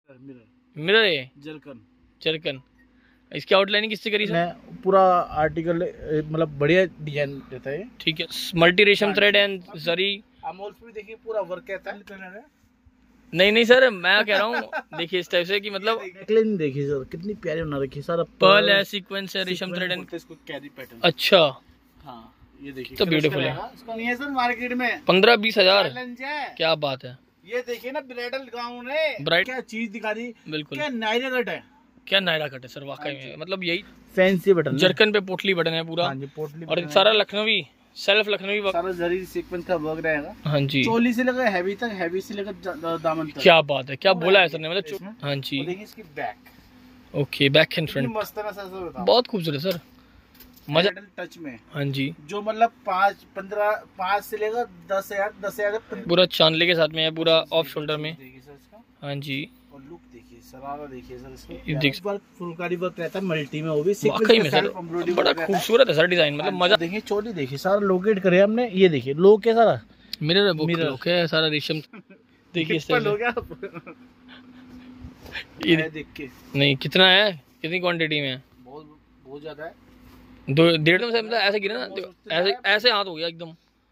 Mirror है zircon. इसकी outlining किससे करी सर? पूरा आर्टिकल मतलब बढ़िया डिजाइन देता है। ठीक है, मल्टी रेशम थ्रेड एंड जरी। अमोल्स भी देखिए पूरा वर्क कहता है। नहीं सर, मैं कह रहा हूँ देखिए इस टाइप से कि मतलब नेकलाइन देखिए सर कितनी प्यारी बना रखी है, सारा पर्ल है, सीक्वेंस है, रेशम थ्रेड एंड इसको कैरी पैटर्न। अच्छा हाँ ये देखिए तो ब्यूटीफुल है। इसका नहीं है सर मार्केट में 15-20 हजार। क्या बात है। ये देखिए ना ब्राइडल गाउन है, ब्राइड क्या चीज दिखा दी। बिल्कुल क्या नायरा कट है, क्या नायरा कट है सर वाकई में, मतलब यही फैंसी बटन जरकन पे पोटली बटन है पूरा। हाँ जी, पोटली और सारा लखनवी सेल्फ लखनवी वर्क, सारा जरी सीक्वेंस का वर्क रहेगा। हाँ जी, चोली से लेकर हैवी तक, हैवी से लेकर दामन तक। क्या बात है, क्या बोला है सर ने, मतलब हाँ जी। देखिए इसकी back, okay back and front मस्त है ना सर, बहुत खूबसूरत सर, मजा टच में। हाँ जी, जो मतलब 5 से लेकर 10,000 पूरा चांदले के साथ में है, पूरा ऑफ शोल्डर में। हाँ जी, और लुक देखिए, सरारा देखिए सर इसमें, फुलकारी वर्क रहता है मल्टी में, वो भी वाकई में सर बड़ा खूबसूरत है सर डिजाइन, मतलब मजा। देखिए चोली देखिए, सारा लोकेट करे हमने, ये देखिए लोग के सारा मिरर लोग है, सारा रेशम देखिए इस तरह से। देख के नहीं कितना है, कितनी क्वांटिटी में है, बहुत ज्यादा है। 1.5 मतलब ऐसे गिरा ना, ऐसे हाथ हो गया एकदम।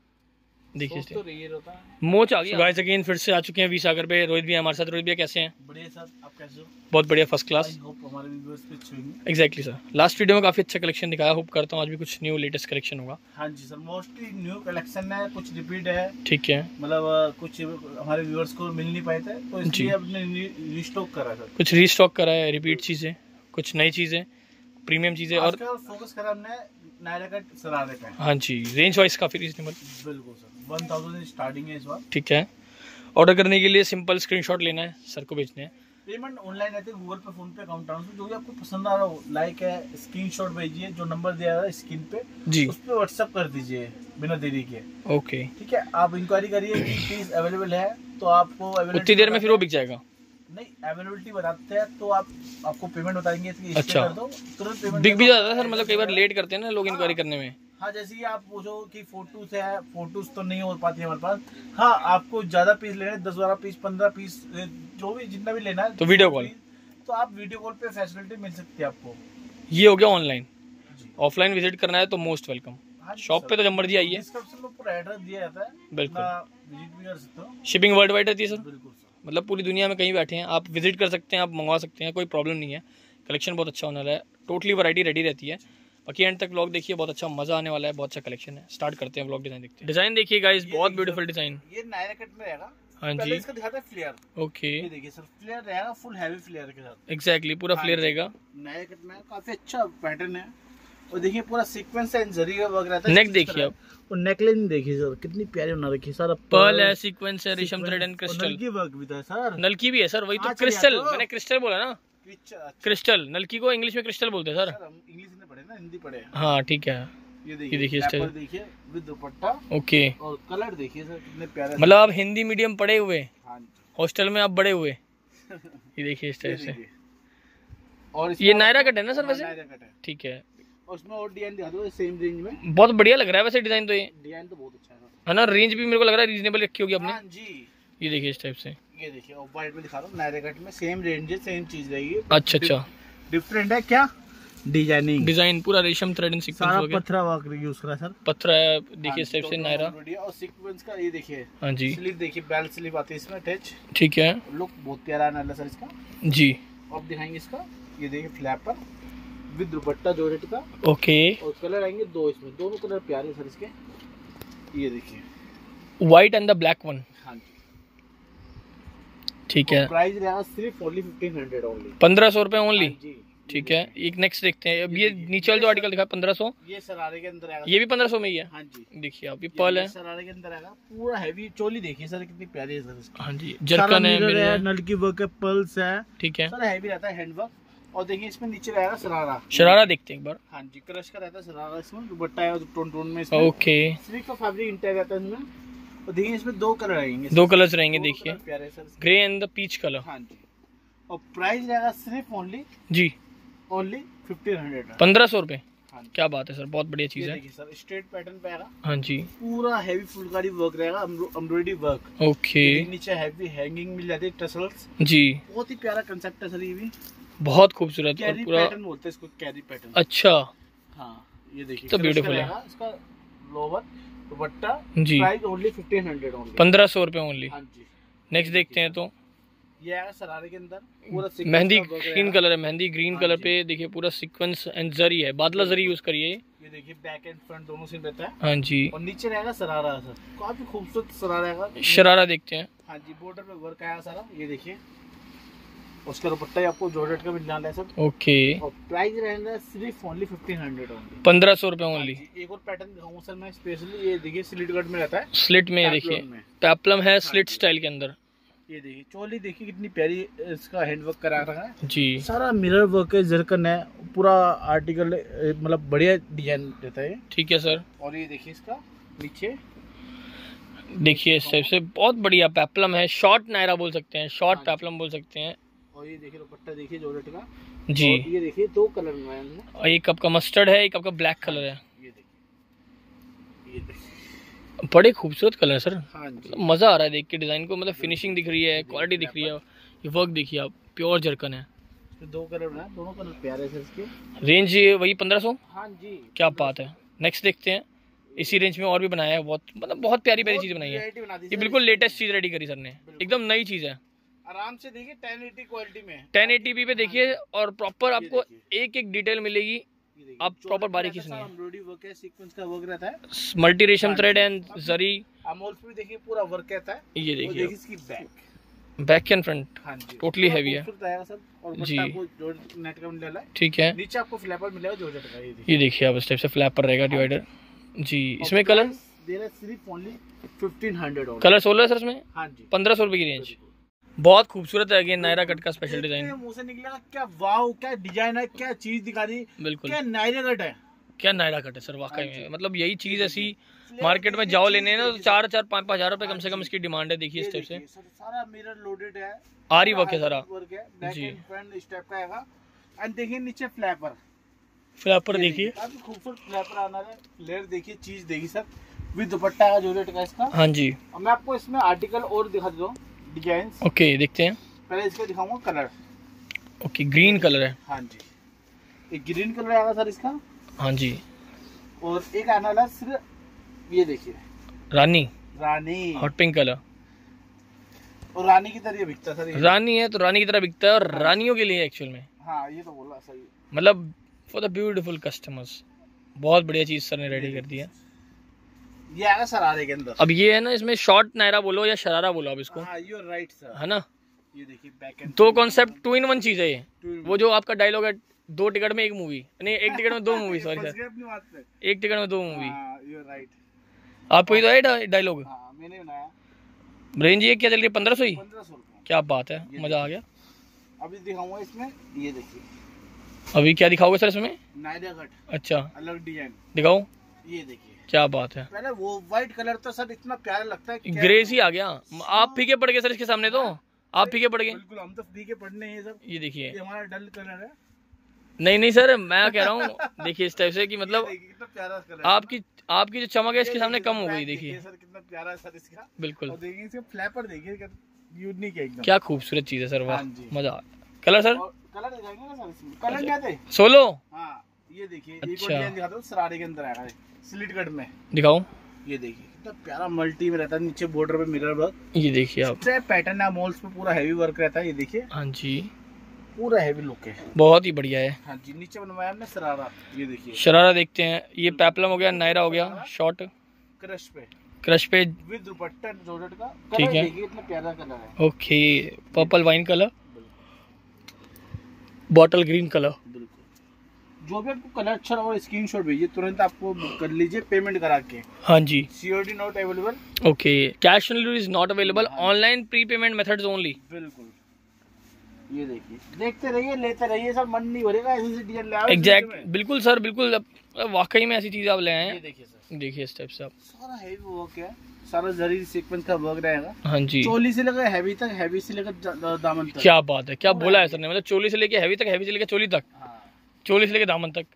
देखिए तो मोच आ गई। गाइस अगेन फिर से आ चुके हैं विसागर पे, रोहित भैया हमारे साथ। रोहित भैया कैसे हैं? बढ़िया सर, आप कैसे हो? बहुत बढ़िया, फर्स्ट क्लास। आई होप हमारे व्यूअर्स पे अच्छे होंगे। एग्जैक्टली सर, लास्ट वीडियो में काफी अच्छा कलेक्शन दिखाया, होप करता हूँ आज भी कुछ न्यू लेटेस्ट कलेक्शन होगा। हाँ जी सर, मोस्टली न्यू कलेक्शन है, कुछ रिपीट है। ठीक है, मतलब कुछ हमारे व्यूअर्स को मिल नहीं पाए थे, तो इसलिए अपने रीस्टॉक करा सर। कुछ रीस्टॉक करा है, रिपीट चीजें, कुछ नई चीजें, प्रीमियम चीजें, और फोकस करा हमने नायरा कट सरारे पे। हाँ जी, रेंज वाइज काफी रीजनेबल। बिल्कुल सर, 1000 स्टार्टिंग है इस बार। ठीक है, ऑर्डर करने के लिए सिंपल स्क्रीनशॉट लेना है, सर को भेजने हैं। पेमेंट ऑनलाइन रहती है, गूगल पे, फोन पे, अकाउंट ट्रांसफर, जो भी आपको पसंद आ रहा हो, लाइक है, स्क्रीनशॉट भेजिए, जो नंबर दिया है स्क्रीन पे जी, उस पे व्हाट्सएप कर दीजिए बिना देरी के। ओके ठीक है, आप इंक्वायरी करिए कि पीस अवेलेबल है, तो आपको उतनी देर में फिर वो बिक जाएगा। नहीं, अवेलेबिलिटी बताते हैं तो आपको पेमेंट बताएंगे, अच्छा, कर दो, तुरंत पेमेंट बिक भी जाता है सर, मतलब कई बार लेट करते हैं ना लोग इंक्वायरी करने में। हाँ, जैसे कि आप पूछो कि फोटोज है, फोटोज तो नहीं हो पाती है हमारे पास। हाँ, आपको ज्यादा पीस लेना है, 10-12 पीस, 15 पीस, जो भी जितना भी लेना है, तो वीडियो कॉल, तो आप वीडियो कॉल पे फैसिलिटी मिल सकती है आपको। ये हो गया ऑनलाइन। ऑफलाइन विजिट करना है तो मोस्ट वेलकम, शॉप पे तो जब मर्जी आइए। डिस्क्रिप्शन में पूरा एड्रेस दिया जाता है, बिल्कुल, विजिट भी कर सकते हो। शिपिंग वर्ल्ड वाइड रहती है सर। बिल्कुल सर, मतलब पूरी दुनिया में कहीं बैठे हैं आप विजिट कर सकते हैं, आप मंगवा सकते हैं, कोई प्रॉब्लम नहीं है। कलेक्शन बहुत अच्छा होने वाला है, टोटली वैरायटी रेडी रहती है। बाकी एंड तक व्लॉग देखिए, बहुत अच्छा मजा आने वाला है, बहुत अच्छा कलेक्शन है। स्टार्ट करते हैं व्लॉग, डिजाइन देखते हैं। डिजाइन देखिए गाइस, बहुत ब्यूटीफुल डिजाइन। ये नायरा कट में रहेगा। हाँ जी, इसका दिखाता है फ्लेयर। ओके, ये देखिए सर, फ्लेयर रहेगा, फुल हैवी फ्लेयर के साथ। एग्जैक्टली, पूरा फ्लेयर रहेगा। नायरा कट में काफी अच्छा पैटर्न है, और देखिए पूरा सीक्वेंस एंड जरी का वर्क रहता है। नेक देखिए आप, और नेकलाइन देखिए सर कितनी प्यारी बना रखी है, सारा पर्ल है, सीक्वेंस है, रेशम थ्रेड एंड क्रिस्टल। नलकी वर्क भी था सर। नलकी भी है सर, वही तो क्रिस्टल, मैंने क्रिस्टल बोला ना, क्रिस्टल। नलकी को इंग्लिश में क्रिस्टल बोलते हैं सर। इंग्लिश में पढ़े ना, हिंदी पढ़े। हाँ ठीक है, ये देखिए स्टेप देखिए विद दुपट्टा। ओके, और कलर देखिए सर कितने प्यारे, मतलब आप हिंदी मीडियम पढ़े हुए, हाँ जी, हॉस्टल में आप बड़े हुए। ये देखिए इस टाइप से, और ये नायरा कट है ना सर वैसे? ठीक है, और उसमें और डिजाइन दिखा दो सेम रेंज में। बहुत बढ़िया लग रहा है वैसे डिजाइन, तो ये डिजाइन तो बहुत अच्छा है ना। रेंज भी मेरे को लग रहा है रीजनेबल रखी होगी आपने। हाँ जी, ये देखिए इस टाइप से, ये देखिए ऑफ वाइट में दिखा रहा हूँ, नायरा कट में सेम रेंज है, सेम चीज रहेगी। अच्छा अच्छा, डिफरेंट है क्या? डिजाइनिंग, डिजाइन पूरा रेशम थ्रेड एंड सीक्वेंस हो गया, पत्थरा वर्क यूज करा सर, पत्थर है देखिए इस टाइप से नायरा। और सीक्वेंस का ये देखिए, हाँ जी, स्लीव देखिए, बेल्ट स्लीव आती है इसमें अटैच। ठीक है, लुक बहुत प्यारा है सर इसका जी। अब दिखाएंगे इसका, ये देखिए फ्लैपर विद दुपट्टा जॉर्जेट का। ओके, और कलर आएंगे दो, इसमें दोनों कलर प्यारे सर इसके। ये देखिए white and the black one. हाँ जी, ठीक है, प्राइस रहेगा सिर्फ ओनली 1500 ओनली, 1500 रुपए ओनली। जी, ठीक है, एक नेक्स्ट देखते हैं। अब ये नीचे वाला जो आर्टिकल दिखा 1500, ये शरारे के अंदर आएगा, ये भी 1500 में ही है। हाँ जी, देखिए आप, ये पर्ल है, शरारे के अंदर आएगा, पूरा हैवी चोली देखिए सर कितनी प्यारी है सर इसकी। हाँ जी, जरकन है, मिरर है, नलकी वर्क है, पर्ल्स है। ठीक है सर, हैवी रहता है हैंड वर्क। और देखिए इसमें नीचे रहेगा शरारा। शरारा देखते हैं एक बार। हाँ जी, क्रश का रहता है शरारा, इसमें दुपट्टा है टोन टोन में इसमें। ओके, सिल्क का फैब्रिक इंटर रहता है इसमें। और देखिए इसमें दो कलर आएंगे, दो कलर्स रहेंगे देखिए, प्यारे sir, grey and the peach colour. हाँ जी, और प्राइस रहेगा सिर्फ ओनली जी, ओनली 1500। 1500 रुपए। हाँ जी। क्या बात है सर, बहुत बढ़िया चीज है। देखिए सर स्ट्रेट पैटर्न पे आएगा, हाँ जी। पूरा हैवी फुलकारी वर्क रहेगा, एम्ब्रॉयडरी वर्क। ओके। नीचे हैवी हैंगिंग मिल जाती है, टसल्स। जी, बहुत ही प्यारा कंसेप्ट है सर ये भी, बहुत खूबसूरत और कैरी पूरा। पैटर्न बोलते हैं इसको, कैरी पैटर्न। अच्छा, हाँ ये देखिए तो ब्यूटीफुल है। इसका लोवर दुपट्टा जी। प्राइस ओनली 1500 ओनली, 1500 रुपए ओनली। हाँ जी। नेक्स्ट देखते हैं तो ये आएगा शरारे के अंदर पूरा सीक्वेंस मेहंदी का work ग्रीन रहेगा। कलर है, मेहंदी ग्रीन हाँ कलर जी। पे देखिए पूरा सीक्वेंस एंड जरी है, बादला जरी यूज करिए। ये देखिए बैक एंड फ्रंट दोनों से रहता है, हाँ जी। और नीचे रहेगा शरारा सर, काफी खूबसूरत शरारा रहेगा। शरारा देखते हैं। हाँ जी, बॉर्डर पे वर्क आया सारा, ये देखिए। उसका दुपट्टा ही आपको जॉर्जेट का मिल जाना है सर, ओके। और प्राइस रहेगा सिर्फ ओनली 1500 ओनली, 1500 रुपए ओनली। एक और पैटर्न दिखाऊंगा सर मैं स्पेशली, ये देखिए स्लिट कट में रहता है, स्लिट में देखिए, पैपलम में। पैपलम है स्लिट जी। स्टाइल के अंदर। ये देखिए चोली देखिए कितनी प्यारी इसका हैंडवर्क करा रखा है, जी। सारा मिरर वर्क है, जरकन है, पूरा आर्टिकल मतलब बढ़िया डिजाइन रहता है। ठीक है सर। और ये देखिए इसका नीचे देखिए इस टाइप से बहुत बढ़िया पैपलम है, शॉर्ट नायरा बोल सकते हैं, शॉर्ट हाँ जी। पैपलम बोल सकते हैं। और ये देखिए दुपट्टा देखिए जॉर्जेट का। जी। और ये देखिए दो कलर में है इनमें। और एक आपका मस्टर्ड है, एक आपका ब्लैक कलर है। ये देखिए, ये देखिए, बड़े खूबसूरत कलर है सर, हाँ जी। मजा आ रहा है देख के डिजाइन को, मतलब फिनिशिंग दिख रही है, क्वालिटी दिख रही है, ये वर्क देखिए आप, प्योर जरकन है। इसमें दो कलर है, दोनों कलर प्यारे से इसके। रेंज ये वही 1500। हाँ जी। क्या बात है। नेक्स्ट देखते हैं, इसी रेंज में और भी बनाया है, बहुत मतलब बहुत प्यारी प्यारी चीज बनाई है। variety बना दी ये सर बिल्कुल इसमें। लेटेस्ट चीज रेडी करी सर ने, एकदम नई चीज है। आराम से देखिए 1080 क्वालिटी में, 1080p पे देखिए, और प्रॉपर आपको देखिए। एक एक डिटेल मिलेगी। ये देखिए, आप प्रॉपर चोली बारीकी रहता से है, नहीं है। एम्ब्रॉयडरी वर्क है, सीक्वेंस का वर्क रहता है। मल्टी रेशम हाँ थ्रेड जी। एंड जरी। अमोल पे भी देखिए पूरा वर्क रहता है। ये और देखिए इसकी बैक, बैक एंड फ्रंट हाँ जी, टोटली पूरा हेवी है। खूबसूरत आएगा सर। और जी। बट्टा आपको जो नेट का मिल रहा है, ठीक है। नीचे आपको फ्लैपर मिलेगा जॉर्जेट का। ये देखिए, ये देखिए आप इस टाइप से फ्लैप पर रहेगा डिवाइडर। जी। इसमें कलर दे रहा है सिर्फ ओनली 1500 ओनली। कलर 16 है सर इसमें। हाँ जी। 1500 रुपए की रेंज। बहुत खूबसूरत है, अगेन नायरा कट का स्पेशल डिजाइन। मुंह से निकलेगा क्या वाव, क्या डिजाइन है, क्या चीज दिखा दी, बिल्कुल। क्या नायरा कट है। क्या नायरा कट है सर वाकई हाँ जी। में, मतलब यही चीज ऐसी फ्लेवर मार्केट में देखिए, जाओ चीज लेने ना तो देखिए, 4-5 हजार रुपए कम हाँ से कम जी। इसकी डिमांड है। देखिए ये इस टाइप से देखिए, सारा मिरर लोडेड है, आरी वर्क है सारा। वर्क है, बैक जी। एंड फ्रंट इस टाइप का आएगा। एंड देखिए नीचे फ्लैपर, फ्लैपर देखिए। काफी खूबसूरत फ्लैपर आना है। फ्लेयर देखिए, चीज देखिए सर, विद दुपट्टा का जॉर्जेट का इसका। हाँ जी। और मैं आपको इसमें आर्टिकल और दिखा देता हूँ, डिजाइन। ओके देखते हैं। पहले इसका दिखाऊंगा कलर। ओके ग्रीन कलर है। हाँ जी, एक ग्रीन कलर आएगा सर इसका, हाँ जी। और एक आने वाला सिर्फ ये देखिए रानी, रानी, हॉट पिंक कलर। और रानी की तरह ये बिकता है सर ये। रानी है तो रानी की तरह बिकता है, और रानियों के लिए एक्चुअल में, हाँ ये तो बोला सही। मतलब फॉर द ब्यूटीफुल कस्टमर्स। बहुत बढ़िया चीज सर ने रेडी कर दी है। ये आएगा शरारे के अंदर। अब ये है ना, इसमें शॉर्ट नायरा बोलो या शरारा बोलो आप इसको, हाँ यू आर राइट सर। है ना। ये देखिए बैक एंड दो कॉन्सेप्ट 2 in 1 चीज है ये। वो जो आपका डायलॉग है, 2 टिकट में 1 मूवी, नहीं 1 टिकट में 2 मूवी, सॉरी सर, अपनी बात पे। 1 टिकट में 2 मूवी। हाँ यू आर राइट। आपको ही तो है डायलॉग। हाँ मैंने बनाया। रेंज ये क्या चल रही है, 1500 ही। 1500 रुपये। क्या बात है, मजा आ गया। अभी दिखाऊंगा इसमें, ये देखिए अभी क्या दिखाओगे सर इसमें। नायरा कट, अच्छा अलग डिजाइन, दिखाओ। ये देखिए। क्या बात है, पहले वो व्हाइट कलर तो सर इतना प्यारा लगता है, क्या ग्रेस ही आ गया। आप फीके पड़ गए सर इसके सामने, तो आप फीके पड़ गए। बिल्कुल, हम तो फीके पढ़ने हैं सब। ये देखिए। ये हमारा डल कलर है। नहीं नहीं सर, मैं कह रहा हूँ देखिए इस टाइप से कि मतलब देखिए कितना प्यारा कलर है। आपकी जो चमक है इसके सामने कम हो गई। देखिए सर कितना प्यारा है सर इसका। बिल्कुल। और देखिए इसका फ्लैपर देखिए, यूनिक है एकदम। क्या खूबसूरत चीज है सर, वाह हाँ जी। मजा आ गया। कलर सर और कलर दिखाएंगे ना सर इसमें, कलर क्या थे। 16। हाँ ये देखिए, एक अच्छा। और डिजाइन दिखाता हूँ, शरारे के अंदर आएगा, स्लिट कट में। दिखाओ। ये देखिए कितना प्यारा मल्टी में रहता है, नीचे बॉर्डर पे मिरर वर्क, ये देखिए आप। स्ट्रैप पैटर्न है, मॉल्स पे पूरा हैवी वर्क रहता है। ये देखिए हाँ जी, पूरा हैवी लुक है। बहुत ही बढ़िया है। हाँ जी, नीचे बनवाया हमने शरारा। ये देखिए शरारा देखते हैं। ये पैपलम हो गया, नायरा हो गया, शॉर्ट क्रश पे, क्रश पे। विद दुपट्टा जॉर्जेट का। ठीक कलर है। देखिए इतना प्यारा कलर है। Okay, purple wine colour, bottle green colour. बिल्कुल, जो भी आपको कलर अच्छा लगा स्क्रीनशॉट भेजिए, तुरंत आपको बुक कर लीजिए पेमेंट करा के। हाँ जी। COD not available. Okay, cash on delivery is not available, online pre payment methods only. बिल्कुल, ये देखिए, देखते रहिए, लेते रहिए सर, मन नहीं भरेगा ऐसे डिजाइन ले आओ। एग्जैक्ट, बिल्कुल सर, बिल्कुल। अब वाकई में ऐसी चीज आप ले आए ये हैं। देखिए सर, देखिए इस टाइप से आप। सारा हैवी वर्क है, सारा जरी सीक्वेंस का वर्क रहेगा। हाँ जी। चोली से लेकर हैवी तक, हैवी से लेकर दामन तक। क्या बात है, क्या बोला है सर ने, मतलब चोली से लेके हैवी तक, हैवी से लेके चोली तक, हाँ, चोली से लेके दामन तक।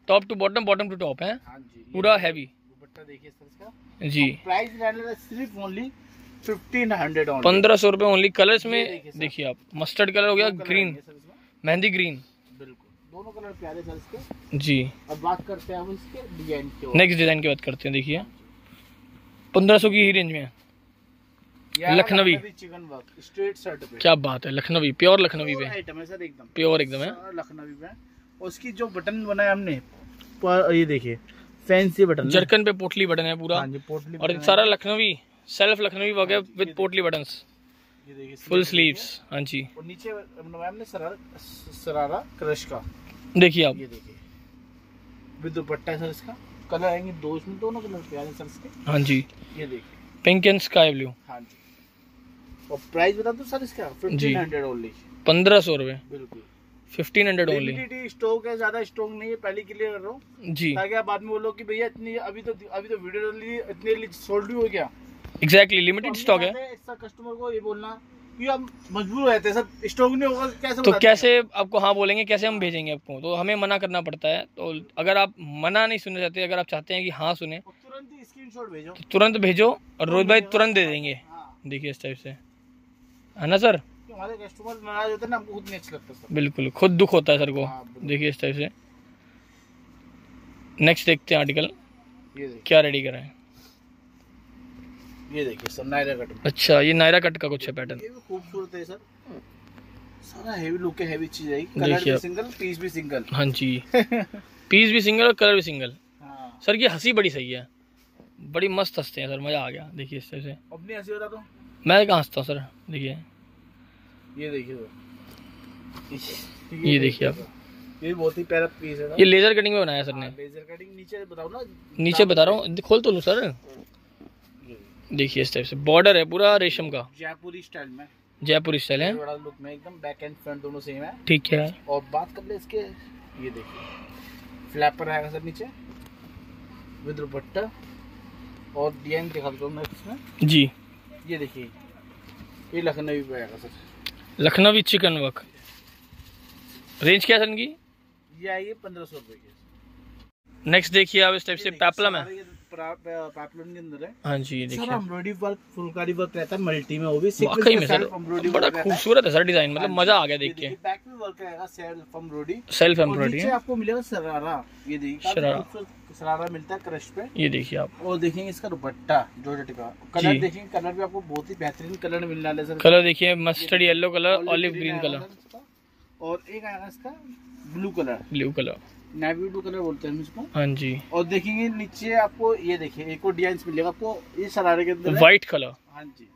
Top to bottom, bottom to top है हाँ जी, पूरा हैवी दुपट्टा देखिए सर इसका जी। प्राइस रहने सिर्फ ओनली 1500 ऑनली, 1500 रुपए ओनली। कलर्स में देखिए देखिए आप, मस्टर्ड कलर हो गया, ग्रीन, मेहंदी ग्रीन, बिल्कुल दोनों कलर प्यारे सर इसके जी। अब बात करते हैं हम इसके डिजाइन के। नेक्स्ट डिजाइन की बात करते हैं। देखिए 1500 की ही रेंज में है, Lucknowi chikan work straight shirt पे, क्या बात है, लखनवी, प्योर लखनवी पे आइटम है सर, एकदम प्योर एकदम है लखनवी पे। और उसकी जो बटन बनाया हमने, ये देखिए फैंसी बटन, जरकन पे पोटली बटन है पूरा, हाँ जी, पोटली और सारा लखनवी सेल्फ लखनवी वगैरह विद पोटली बटन्स, ये देखिए फुल स्लीव्स, हाँ जी। और नीचे हमने सरारा क्रश का, देखिए आप, ये देखिए विद दुपट्टा है सर इसका। कलर आएंगे दो, इसमें दोनों कलर प्यारे सर इसके, हाँ जी। ये देखिए पिंक एंड स्काई ब्लू, हाँ जी। और प्राइस बता दो सर इसका 1500 ओनली, 1500 रुपए, बिल्कुल 1500 ओनली लिमिटेड स्टॉक है, ज्यादा स्टॉक नहीं है, पहले क्लियर कर रहा हूँ जी। ताकि आप बाद में बोलो कि भैया इतनी अभी तो वीडियो इतनी सोल्ड भी हो गया। एग्जैक्टली लिमिटेड स्टॉक है, ऐसा कस्टमर को ये बोलना कि हम मजबूर रहते हैं, सब स्टॉक नहीं होगा कैसे, तो कैसे आपको हाँ बोलेंगे, कैसे हम भेजेंगे आपको, तो हमें मना करना पड़ता है। तो अगर आप मना नहीं सुनना चाहते, अगर आप चाहते हैं कि हाँ सुने, तुरंत ही स्क्रीनशॉट भेजो, तो तुरंत भेजो और रोहित भाई तुरंत दे देंगे। हाँ। देखिए इस टाइप से, है ना सर, हमारे कस्टमर नाराज होते हैं ना, हमको खुद नहीं अच्छा लगता सर, बिल्कुल खुद दुख होता है सर को। हाँ, देखिए इस टाइप से। नेक्स्ट देखते हैं आर्टिकल ये देखिए, क्या रेडी करा है। ये देखिए सर नायरा कट में, अच्छा ये नायरा कट का कुछ है पैटर्न, ये भी खूबसूरत है सर, सारा हैवी लुक है, हैवी चीज है, देखिए कलर भी आप। सिंगल, पीस भी सिंगल, हाँ जी। पीस भी सिंगल और कलर भी सिंगल। हाँ। सर की हंसी बड़ी सही है, बड़ी मस्त हंसते हैं सर, मजा आ गया। देखिए इस टाइप से, अपनी हंसी बता दो, मैं कहाँ हंसता हूँ सर। देखिए ये देखिए ये देखिए आप, ये भी बहुत ही प्यारा पीस है, ये लेजर कटिंग में बनाया सर ने। लेजर कटिंग नीचे बताओ ना, नीचे बता रहा हूँ, खोल तो लूँ सर। देखिए इस टाइप से बॉर्डर है पूरा रेशम का, जयपुरी स्टाइल में, जयपुरी स्टाइल है, बड़ा लुक में एकदम, बैक एंड फ्रंट दोनों सेम है। ठीक है। और बात कर ले इसके, ये देखिए फ्लैपर आएगा सर नीचे विद दुपट्टा, और डिजाइन दिखा दो मैं इसमें जी। ये देखिए ये लखनवी पे आएगा sir, Lucknowi chikan work. Range क्या है सर इनकी? ये आएगी 1500 रुपए की। नेक्स्ट देखिए आप इस टाइप से पेप्लम है, पेप्लम के अंदर है, हाँ जी। ये देखिए एम्ब्रॉयडरी वर्क, फुलकारी वर्क रहता है मल्टी में, वो भी वाकई में सर बड़ा खूबसूरत है सर डिजाइन, मतलब मजा आ गया देख के। बैक में वर्क रहेगा सेल्फ एम्ब्रॉयडरी, सेल्फ एम्ब्रॉयडरी नीचे है, आपको मिलेगा सरारा, ये देखिए शरारा। सरारा मिलता है क्रश पे, ये देखिए आप। और देखेंगे इसका दुपट्टा जॉर्जेट का, कलर देखेंगे, कलर भी आपको बहुत ही बेहतरीन कलर मिलने वाला है सर। कलर देखिए mustard yellow colour, olive green colour, और एक आएगा इसका blue colour, blue colour, navy blue colour बोलते हैं हम इसको। हाँ जी। और देखेंगे नीचे आपको, ये देखिए एक और डिजाइन मिलेगा आपको, ये शरारे के अंदर व्हाइट कलर, हाँ जी,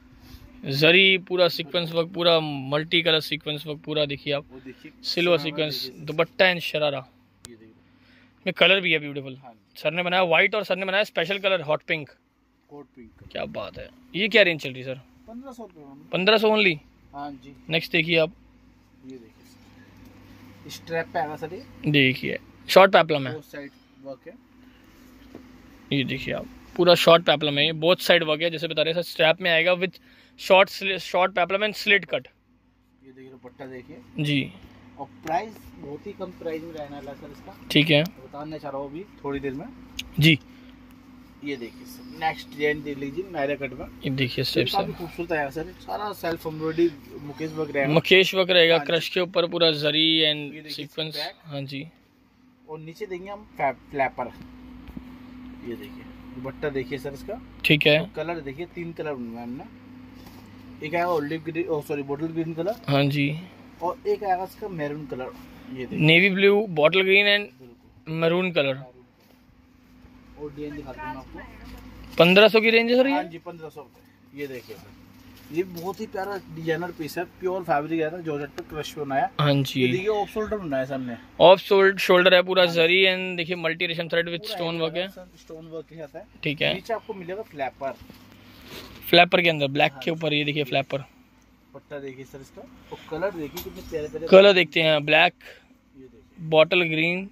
जरी पूरा सीक्वेंस वर्क, पूरा मल्टी कलर सीक्वेंस वर्क पूरा। देखिए आप, वो देखिए silver sequence dupatta and sharara ये देखिए, में कलर भी है ब्यूटीफुल। हाँ सर ने बनाया व्हाइट और सर ने बनाया स्पेशल कलर हॉट पिंक, कोट पिंक, क्या बात है। ये क्या रेंज चल रही है सर? 1500 रुपये, 1500 ओनली। हाँ जी। नेक्स्ट देखिए आप, ये देखिए स्ट्रैप पे आएगा सर, ये देखिए शॉर्ट पेप्लम है, दो साइड वर्क है, ये देखिए आप पूरा शॉर्ट पेप्लम है, ये बोथ साइड वर्क है जैसे बता रहे हैं सर। स्ट्रैप में आएगा with short peplum and slit cut, ये देखिए दुपट्टा देखिए जी। और प्राइस बहुत ही कम प्राइस में रहने वाला है सर इसका, ठीक है, बताने चाह रहा हूँ अभी थोड़ी देर में। जी। ये देखिए सर नेक्स्ट डिजाइन देख लीजिए नायरा कट में, ये देखिए इस टाइप से काफी खूबसूरत आएगा सर, सारा सेल्फ एम्ब्रॉयडरी मुकेश वर्क रहेगा, मुकेश वर्क रहेगा, हाँ क्रश के ऊपर पूरा जरी ये एंड देखिए सीक्वेंस, back। हाँ जी। और नीचे देंगे हम फ्लैपर, ये देखिए दुपट्टा देखिए सर इसका, ठीक है, कलर देखिए तीन कलर बनवाया हमने, एक आएगा olive green, sorry bottle green colour, हाँ जी, और एक आएगा इसका मैरून कलर, ये देखिए navy blue, bottle green and बिल्कुल, मैरून कलर। और डिजाइन दिखाता हूँ आपको, 1500 की रेंज है सर हाँ ये? जी 1500 रुपये। ये देखिए सर, ये बहुत ही प्यारा डिजाइनर पीस है, प्योर फैब्रिक है ना, जॉर्जेट पे क्रश बनाया, हाँ ये जी। देखिए ऑफ शोल्डर बनाया सामने, ऑफ शोल्डर है पूरा जरी एंड देखिए मल्टी रेशम थ्रेड विद स्टोन वर्क है, स्टोन वर्क के साथ है, ठीक है। नीचे आपको मिलेगा फ्लैपर, फ्लैपर के अंदर ब्लैक के ऊपर ये देखिए फ्लैपर, पट्टा देखिए सर इसका, और कलर देखिए कितने प्यारे प्यारे कलर देखते हैं, ब्लैक, ये देखिए, बॉटल ग्रीन,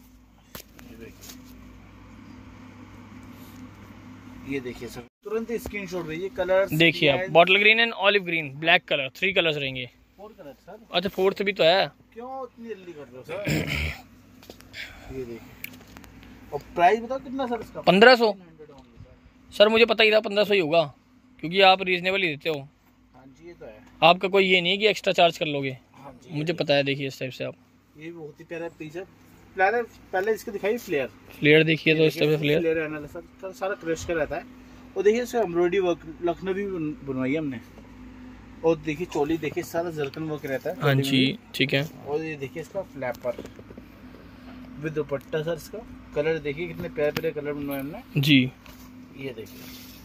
ये देखिए सर तुरंत स्क्रीनशॉट भेजिए, कलर देखिए आप, bottle green and olive green, black colour, 3 colours रहेंगे। 4 कलर सर, अच्छा 4th भी तो है, क्यों इतनी जल्दी कर रहे हो सर? ये देखिए, और प्राइस बताओ कितना सर इसका? 1500। सर मुझे पता ही था 1500 ही होगा, क्योंकि आप रीजनेबल ही देते हो। हाँ जी ये तो है, आपका कोई ये नहीं है कि एक्स्ट्रा चार्ज कर लोगे। हाँ जी मुझे पता है। देखिए इस टाइप से आप, ये भी बहुत ही प्यारा पीस है। फ्लेयर, पहले इसको दिखाइए फ्लेयर। फ्लेयर देखिए तो इस टाइप से फ्लेयर एनालिसिस सारा क्रश का रहता है। और देखिए इसका एम्ब्रॉयडरी वर्क लखनवी बनवाई है हमने। और देखिए चोली देखिए सारा जरकन वर्क रहता है। हाँ जी ठीक है। और ये देखिए इसका फ्लैपर विद दुपट्टा सर। इसका कलर देखिए कितने प्यारे प्यारे कलर बनवाए हमने जी। ये देखिए,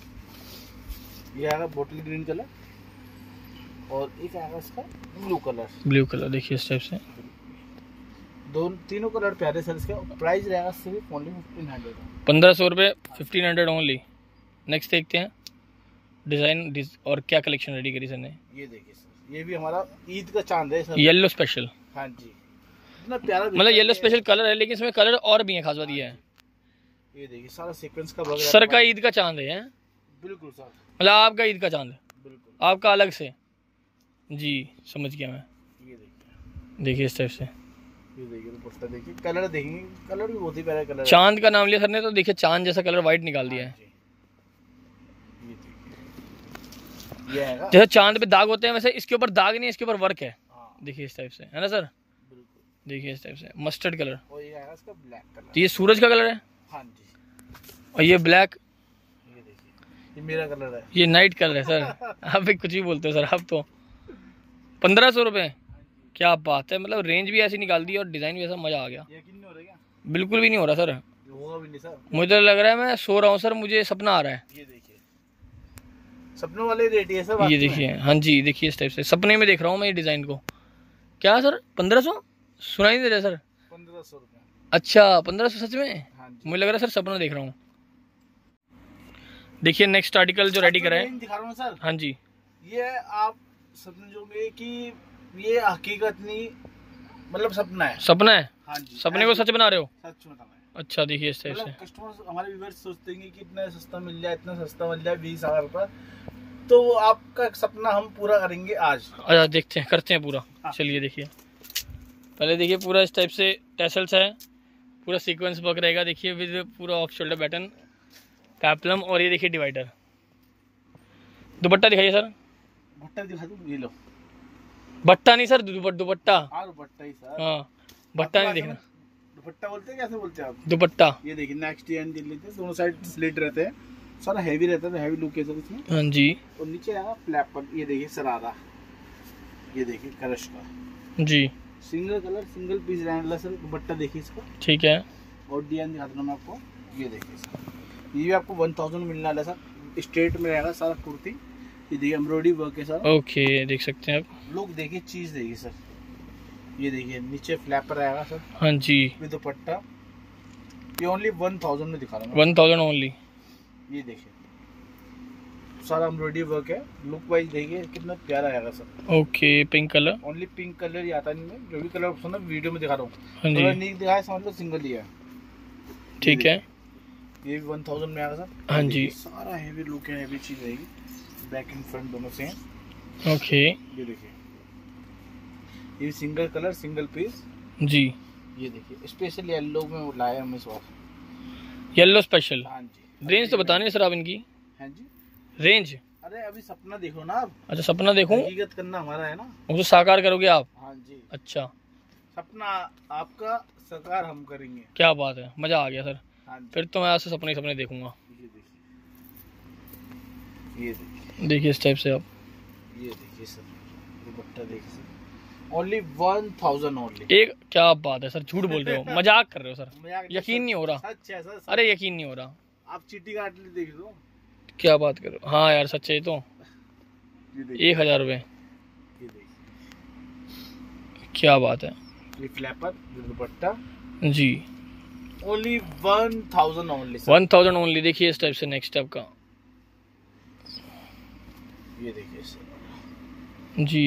ये आएगा बोटल ग्रीन कलर, और एक आएगा इसका ब्लू कलर। ब्लू कलर देखिए इस टाइप से, तीनों कलर प्यारे सर। इसका प्राइस रहेगा सिर्फ ओनली 1500। 1500 रुपये, 1500 ओनली। नेक्स्ट देखते हैं डिज़ाइन और क्या कलेक्शन रेडी करी सर ने। ये देखिए सर, ये भी हमारा ईद का चांद है सर। Yellow special. हाँ जी, इतना प्यारा, मतलब येलो स्पेशल कलर है, लेकिन इसमें कलर और भी है। खास बात ये है, ये देखिए सारा सीक्वेंस का वर्क सर का ईद का चांद है। बिल्कुल सर, मतलब आपका ईद का चांद है, बिल्कुल आपका अलग से। जी समझ गया मैं। ये देखिए, देखिए इस टाइप से, ये देखिए दुपट्टा देखिए, कलर देखेंगे, कलर भी बहुत ही प्यारा कलर है। चांद का नाम लिया सर ने तो देखिए चांद जैसा कलर व्हाइट निकाल दिया है। ये देखिए, ये आएगा जैसे चांद पे दाग होते हैं वैसे इसके ऊपर दाग नहीं, इसके ऊपर वर्क है। हाँ, देखिए इस टाइप से, है ना सर? बिल्कुल। देखिए इस टाइप से मस्टर्ड कलर, और ये आएगा इसका ब्लैक कलर। तो ये सूरज का कलर है। हाँ जी, और ये ब्लैक, ये देखिए, ये मेरा कलर है। ये नाइट कलर है सर। आप भी कुछ भी बोलते हो सर आप तो। 1500 रुपये, क्या बात है। मतलब रेंज भी ऐसी निकाल दी और डिज़ाइन भी ऐसा, मज़ा आ गया। यकीन नहीं हो रहा क्या? बिल्कुल भी नहीं हो रहा सर, होगा भी नहीं सर। मुझे तो लग रहा है मैं सो रहा हूँ सर, मुझे सपना आ रहा है। ये देखिए, सपनों वाले रेट है सर। ये देखिए, हाँ जी देखिए इस टाइप से सपने में देख रहा हूँ मैं ये डिज़ाइन को। क्या सर 1500? सुना ही नहीं दे रहा सर। 1500 रुपये। अच्छा 1500 सच में? हाँ जी, मुझे लग रहा है सर सपना देख रहा हूँ। देखिए नेक्स्ट आर्टिकल जो रेडी करा है। दिखा रहा हूँ सर। हाँ जी, ये आप समझोगे कि ये हकीकत नहीं, मतलब सपना है। सपना है। हाँ जी, सपने को सच बना रहे हो? सच बताना है। अच्छा देखिए इस टाइप से, मतलब कस्टमर्स हमारे व्यूअर्स सोचते हैं कि इतना सस्ता मिल जाए, इतना सस्ता मिल जाए 20,000 रुपये, तो वो आपका सपना हम पूरा करेंगे आज। अच्छा देखते हैं, करते हैं पूरा। हाँ। चलिए देखिए, पहले देखिए पूरा इस टाइप से टैसल्स है, पूरा सीक्वेंस वर्क रहेगा। देखिए विद पूरा ऑफ शोल्डर पैटर्न, पैपलम, और ये देखिए डिवाइडर। दुपट्टा दिखाइए सर। भुट्टा दिखा दूँ, ये लो। भट्टा नहीं सर, दुपट्टा। हाँ दुपट्टा ही सर। हाँ भट्टा नहीं देखना, दुपट्टा बोलते हैं, कैसे बोलते हैं आप? दुपट्टा। ये देखिए नेक्स्ट एंड दिल लेते हैं, दोनों साइड स्लिट रहते हैं, सारा हैवी रहता है, हैवी लुक है सर इसमें। हाँ जी और नीचे आएगा फ्लैप पर, ये देखिए सरारा, ये देखिए क्रश का जी, सिंगल कलर सिंगल पीस रहने सर। दुपट्टा देखिए इसका, ठीक है। और डिजाइन दिखा दूँ मैं आपको। ये देखिए सर, ये भी आपको 1000 मिलने वाला है सर। स्ट्रेट में रहेगा सारा कुर्ती। ये देखिए एम्ब्रॉयडरी वर्क है सर। ओके देख सकते हैं आप। लुक देखिए, चीज देखिए सर। ये देखिए नीचे फ्लैपर आएगा सर हाँ जी, विद दुपट्टा। ये ओनली 1000 में दिखा रहा हूँ। 1000 ओनली। ये देखिए सारा एम्ब्रॉयडरी वर्क है। लुक वाइज देखिए कितना प्यारा आएगा sir. Okay pink colour, only pink colour ही आता है इनमें, जो भी कलर पसंद है वीडियो में दिखा रहा हूँ। हाँ जी कलर नहीं दिखाया समझ लो सिंगल ही है। ठीक है। ये भी 1000 में आएगा सर। हाँ जी सारा हैवी लुक है, हैवी चीज रहेगी, बैक एंड फ्रंट दोनों से। ओके ये देखिए, ये सिंगल कलर सिंगल पीस। जी, ये देखिए स्पेशल येलो में लाया हम इस बार। Yellow special. हाँ जी, रेंज तो बताने सर आप इनकी। हाँ जी, रेंज? अरे अभी सपना देखो ना आप। अच्छा सपना देखूं, हकीकत करना हमारा है ना। उसे साकार करोगे आप? हाँ जी, अच्छा सपना आपका साकार हम करेंगे। क्या बात है, मजा आ गया सर। हाँ जी, फिर तो मैं आज से सपने सपने देखूंगा। ये देखिए, ये देखिए, देखिए इस टाइप से आप, ये देखिए सर, दुपट्टा देखिए सर। Only 1000 only. एक क्या बात है सर, झूठ बोल रहे हो, मजाक कर रहे हो सर, यकीन नहीं हो रहा। सच है सर, अरे यकीन नहीं हो रहा, आप चीटी काट ली देख लो। क्या बात कर रहे हो। हाँ यार सच्चे तो। ये देखिए, 1000 रुपये, ये देखिए, क्या बात है। ये फ्लैपर दुपट्टा जी ओनली 1000 ओनली सर। 1000 ओनली। देखिए इस टाइप से नेक्स्ट स्टेप का, ये देखिए सर, जी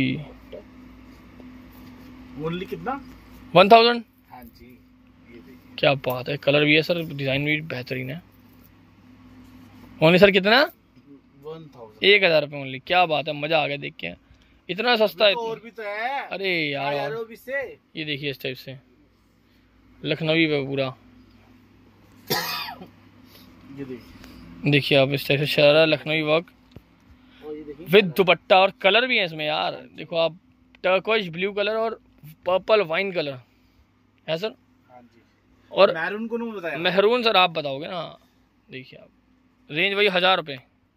ओनली कितना? 1000। हाँ जी, ये देखिए, क्या बात है, कलर भी है सर, डिजाइन भी बेहतरीन है। ओनली सर कितना? 1000। 1000 रुपये ओनली। क्या बात है, मजा आ गया देख के, इतना सस्ता है। तो और भी तो है। अरे यार यारों भी से। ये देखिए इस टाइप से, लखनवी पे पूरा। ये देखिए, देखिए आप इस टाइप से शरारा लखनवी वर्क और ये देखिए विद दुपट्टा, और कलर भी है इसमें यार। देखो आप, टर्कोइश ब्लू कलर और पर्पल वाइन कलर है सर। हाँ जी। और मैरून को नहीं बताया, मेहरून सर आप बताओगे ना। देखिए आप, रेंज वही 1000 रुपये।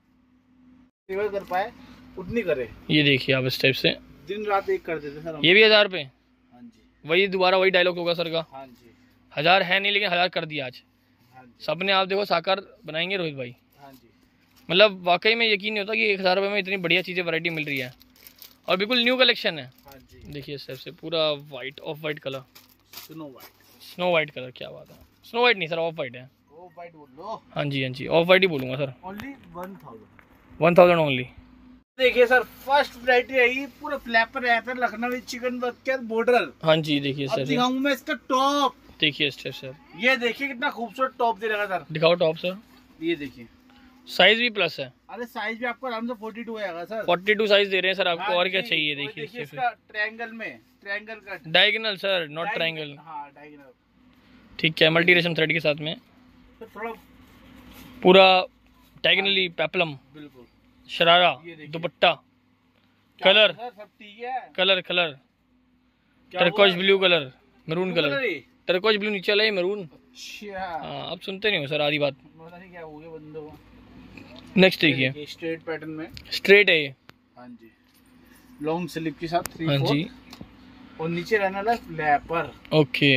कर पाए उतनी करे। ये देखिए आप इस टाइप से दिन रात एक कर देते सर हम। ये भी 1000 रुपये। हाँ जी। वही दोबारा वही डायलॉग होगा सर का, हाँ जी। 1000 है नहीं लेकिन 1000 कर दिया आज। हाँ जी। सबने आप देखो साकार बनाएंगे रोहित भाई। हाँ जी। मतलब वाकई में यकीन नहीं होता कि 1000 रुपये में इतनी बढ़िया चीज़ें वैरायटी मिल रही है, और बिल्कुल न्यू कलेक्शन है। हाँ जी। देखिए इस टाइप से पूरा white, off white colour, snow white. Snow white colour. क्या बात है, स्नो वाइट नहीं सर, ऑफ वाइट है। ओ वाइट बोल लो। हाँ जी, हाँ जी, ऑफ वाइट ही बोलूँगा सर। ओनली 1000। 1000 ओनली। देखिए सर, फर्स्ट वैरायटी है, पूरा फ्लैपर है सर, लखनवी चिकन वर्क के बॉर्डर। हाँ जी, देखिए अब सर, दिखाऊं मैं इसका टॉप। देखिए इस टाइप सर, ये देखिए कितना खूबसूरत टॉप दे रखा सर। दिखाओ टॉप सर। ये देखिए, साइज भी प्लस है। अरे साइज भी आपको आराम से 42 आएगा सर। 42 साइज दे रहे हैं सर आपको। हाँ और क्या जी, चाहिए। और देखिए देखिए इस इसका ट्रायंगल में, ट्रायंगल का डायगोनल सर, नॉट ट्रायंगल। हाँ डायगोनल। ठीक है, मल्टी रेशम थ्रेड के साथ में तो थोड़ा पूरा डायगोनली पेप्लम, बिल्कुल शरारा, ये देखिए। दुपट्टा, क्या कलर सर, सब ठीक है। कलर कलर क्या टर्कोइश हुआ? Blue colour, maroon blue colour. ही? टर्कोइश ब्लू नीचे वाला है, मैरून। अच्छा, हाँ, आप सुनते नहीं हो सर आधी बात। पता नहीं क्या हो गया बंदों को। नेक्स्ट देखिए, स्ट्रेट पैटर्न में। स्ट्रेट है ये। हाँ जी, लॉन्ग स्लीव के साथ 3/4। हाँ जी, और नीचे रहना वाला flapper okay.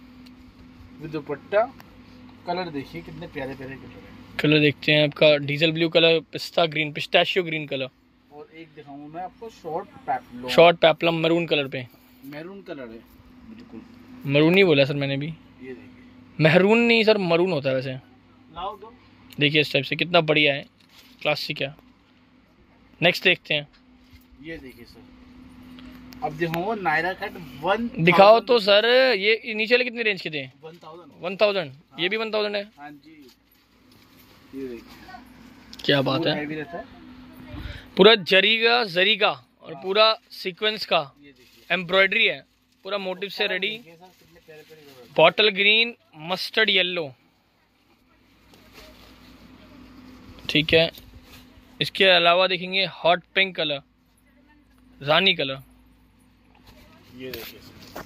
With dupatta. Colour देखिए कितने प्यारे प्यारे कलर है। कलर देखते हैं आपका, डीजल ब्लू कलर, पिस्ता ग्रीन, पिस्ताशियो ग्रीन कलर, और एक दिखाऊंगा मैं आपको short peplum, short peplum maroon colour पे। मैरून कलर है बिल्कुल। मैरून ही बोला सर मैंने भी, ये देखिए, मैरून नहीं सर, मरून होता है वैसे। लाओ दो। देखिए इस टाइप से कितना बढ़िया है, क्लासिक है। नेक्स्ट देखते हैं, ये देखिए सर, अब दिखाऊंगा नायरा कट 1। दिखाओ तो सर। ये नीचे वाले कितनी रेंज के थे? 1000। 1000। ये भी 1000 है। हाँ जी, ये देखिए क्या बात है, हैवी रहता है। पूरा जरी का और पूरा सीक्वेंस का ये देखिए एम्ब्रॉयडरी है, पूरा मोटिव से रेडी। देखिए सर कितने प्यारे प्यारे कलर हैं। Bottle green, mustard yellow. ठीक है, इसके अलावा देखेंगे हॉट पिंक कलर, रानी कलर। ये देखिए सर,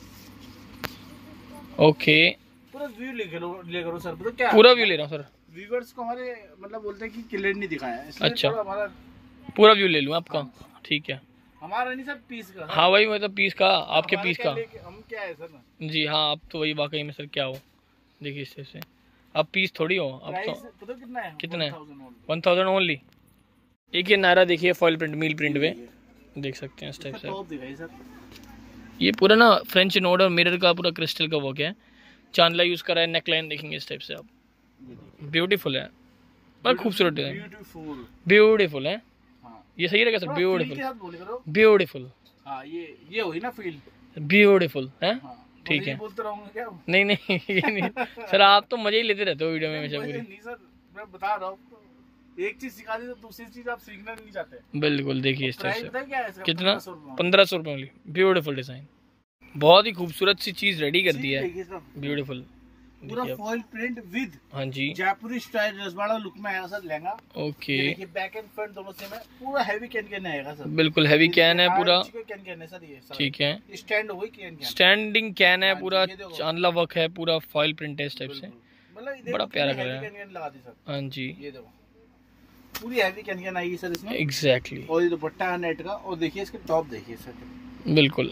ओके, पूरा व्यू ले करो सर। पता क्या, पूरा व्यू ले रहा हूँ सर। व्यूअर्स को हमारे मतलब बोलते हैं कि क्लियर नहीं दिखाया है, इसलिए अच्छा। थोड़ा हमारा पूरा व्यू ले लूँ आपका। ठीक है, हमारा नहीं सर, पीस का। हाँ वही मतलब पीस का, आपके हमारे पीस क्या का। हम क्या है सर ना, जी हाँ, आप तो वही वाकई में सर क्या हो। देखिए इस तरह से, आप पीस थोड़ी हो आप प्राइस तो। पता कितना है? कितना है? 1000 1000 ओनली। एक ये नायरा देखिए, फॉइल प्रिंट, मील प्रिंट पे देख सकते हैं इस टाइप से। टॉप दिखाइए सर। ये पूरा ना फ्रेंच नोड और मिरर का पूरा क्रिस्टल का वर्क है। चांदला यूज करा है, नेकलाइन देखेंगे इस टाइप से आप, ब्यूटीफुल है, बहुत खूबसूरत है, ब्यूटीफुल। ब्यूटीफुल है। हाँ, ये सही रहेगा सर, थोड़ा feel के ब्यूटीफुल, साथ बोले करो। ब्यूटीफुल, हाँ, ये हुई ना फील। ब्यूटीफुल है। हाँ, ठीक बस ये है। बोलते रहूंगा क्या? नहीं नहीं ये नहीं सर, आप तो मजे ही लेते रहते हो वीडियो में हमेशा वैसे पूरी। नहीं सर, मैं बता रहा हूँ आपको, एक चीज सिखा दी तो दूसरी चीज आप सीखना नहीं चाहते। बिल्कुल, देखिए इस टाइप प्राइस से पता है क्या है इसका? कितना? 1500 रुपये। 1500 रुपये ओनली। ब्यूटीफुल डिजाइन, बहुत ही खूबसूरत सी चीज रेडी कर दी है, देखिए सर, ब्यूटीफुल। पूरा फॉइल प्रिंट विद हाँ जी, जयपुरी स्टाइल रजवाड़ा लुक में आएगा सर लहंगा। ओके, ये देखिए बैक एंड फ्रंट दोनों सेम है, पूरा हैवी कैन आएगा सर। बिल्कुल हैवी कैन है पूरा। कैन है सर ये सारा। ठीक है, स्टैंड हो गई कैन। स्टैंडिंग कैन है हाँ, पूरा, ये देखो। चांदला वर्क है, पूरा फॉइल प्रिंट है इस टाइप से। मतलब बड़ा प्यारा कलर है। कैन लगा दी सर। हाँ जी, ये देखो पूरी हैवी कैन आएगी सर इसमें। एग्जैक्टली, और ये दुपट्टा है नेट का। और देखिए इसके टॉप देखिए सर, बिल्कुल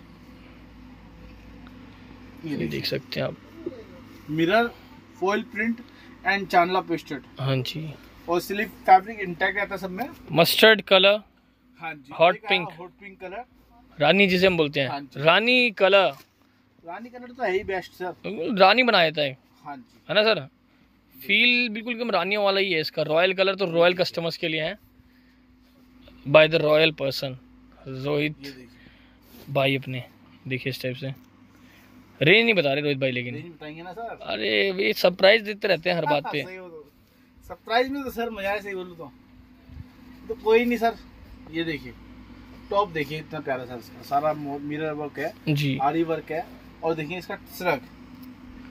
ये देख देखिए सकते हैं आप। मिरर, फॉइल प्रिंट एंड चांदला पेस्टेड। हाँ जी, और स्लीव फैब्रिक इंटैक्ट रहता है सब में। मस्टर्ड कलर, हाँ जी, Hot एक आया pink। Hot pink colour. रानी जिसे हम बोलते हाँ हैं, जी। रानी कलर। रानी कलर तो है ही बेस्ट सर। रानी बना देता है हाँ जी, है ना सर, फील बिल्कुल एकदम रानियों वाला ही है इसका। रॉयल कलर तो रॉयल कस्टमर्स के लिए है, by the royal person Rohit ये देखिए भाई अपने। देखिए इस टाइप से। रेंज नहीं बता रहे रोहित भाई लेकिन। रेंज बताएंगे ना सर। अरे ये सरप्राइज देते रहते हैं हर बात पे। सही हो तो सरप्राइज में तो सर मजा है, सही बोलूं तो कोई नहीं सर। ये देखिए टॉप देखिए इतना प्यारा सर, इसका सारा मिरर वर्क है, जी, आरी वर्क है। और देखिए इसका श्रग,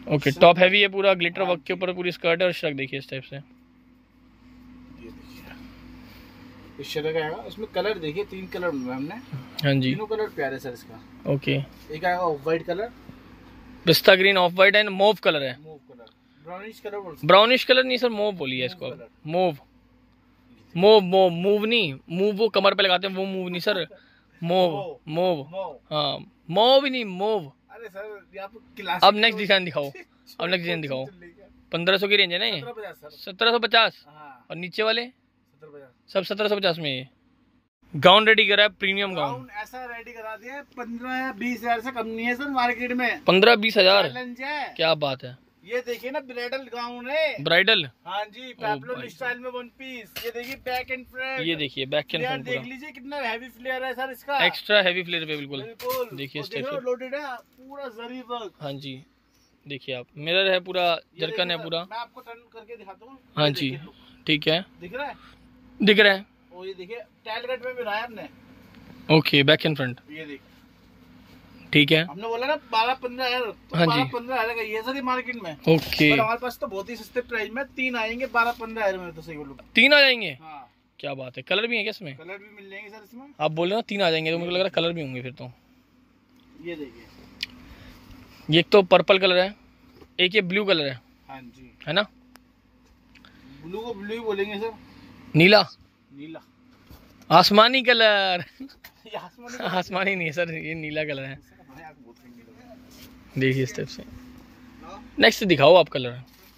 ओके, टॉप हैवी है पूरा, ग्लिटर वर्क के ऊपर पूरी स्कर्ट है और शर्ट देखिए इस टाइप से। ये देखिए इस शर्ट का आएगा, इसमें कलर देखिए 3 कलर हमने। हाँ जी, तीनों कलर प्यारे सर इसका। ओके, एक आएगा ऑफ वाइट कलर, पिस्ता green, off white and mauve colour है। मूव कलर, ब्राउनिश कलर बोल, ब्राउनिश कलर नहीं सर, मोव बोलिए इसको। Colour. Mauve, mauve, mauve, Moov नहीं, मूव वो कमर पे लगाते हैं वो मूव नहीं सर, मोव, मोव, मूव। हाँ, मोव नहीं, मोव। अरे सर ये आप क्लास। अब नेक्स्ट डिजाइन दिखाओ, अब नेक्स्ट डिजाइन दिखाओ। 1500 की रेंज है ना ये, 1750। हाँ, और नीचे वाले 1750 सब 1750 में। ये गाउन रेडी करा है, प्रीमियम गाउन, ऐसा रेडी करा दिया है, 15 या 20 हजार से कम नहीं है सर मार्केट में। 15-20 हजार, चैलेंज है। क्या बात है। ये देखिए ना, ब्राइडल गाउन है। ब्राइडल, हाँ जी, पेप्लम स्टाइल में 1 पीस। ये देखिए बैक एंड फ्रंट, ये देखिए बैक एंड फ्रंट देख पूरा लीजिए कितना हैवी फ्लेयर है सर इसका। एक्स्ट्रा हैवी फ्लेयर पे, बिल्कुल बिल्कुल देखिए और इस टाइप से। लोडेड है पूरा जरी वर्क। हाँ जी, देखिए आप, मिरर है पूरा, ये जरकन है देखिए पूरा। मैं आपको टर्न करके दिखाता हूँ। हाँ ये जी, देखिए, ठीक है, दिख रहा है। दिख रहा है। और ये देखिए टाइल कट में भी रहा है हमने। ओके, बैक एंड फ्रंट, ये देखिए ठीक है। हमने बोला ना 12-15 हजार, तो हाँ जी। 12-15 हजार का ये सर ये मार्केट में। ओके, पर हमारे पास तो बहुत ही सस्ते प्राइस में 3 आएंगे 12-15 हजार में, तो सही बोलूं। 3 आ जाएंगे, हाँ, क्या बात है। कलर भी है क्या इसमें? कलर भी मिल जाएंगे सर इसमें। आप बोल रहे हो 3 आ जाएंगे, तो मुझे लग रहा है कलर भी होंगे फिर तो। ये देखिए, ये एक तो पर्पल कलर है, एक ये ब्लू कलर है, हाँ जी, है ना। ब्लू को ब्लू ही बोलेंगे सर। नीला, नीला, आसमानी कलर। ये आसमानी आसमानी नहीं है सर, ये नीला कलर है। हमारे यहाँ बहुत महंगे लोग हैं। देखिए इस टाइप से। नेक्स्ट दिखाओ आप कलर।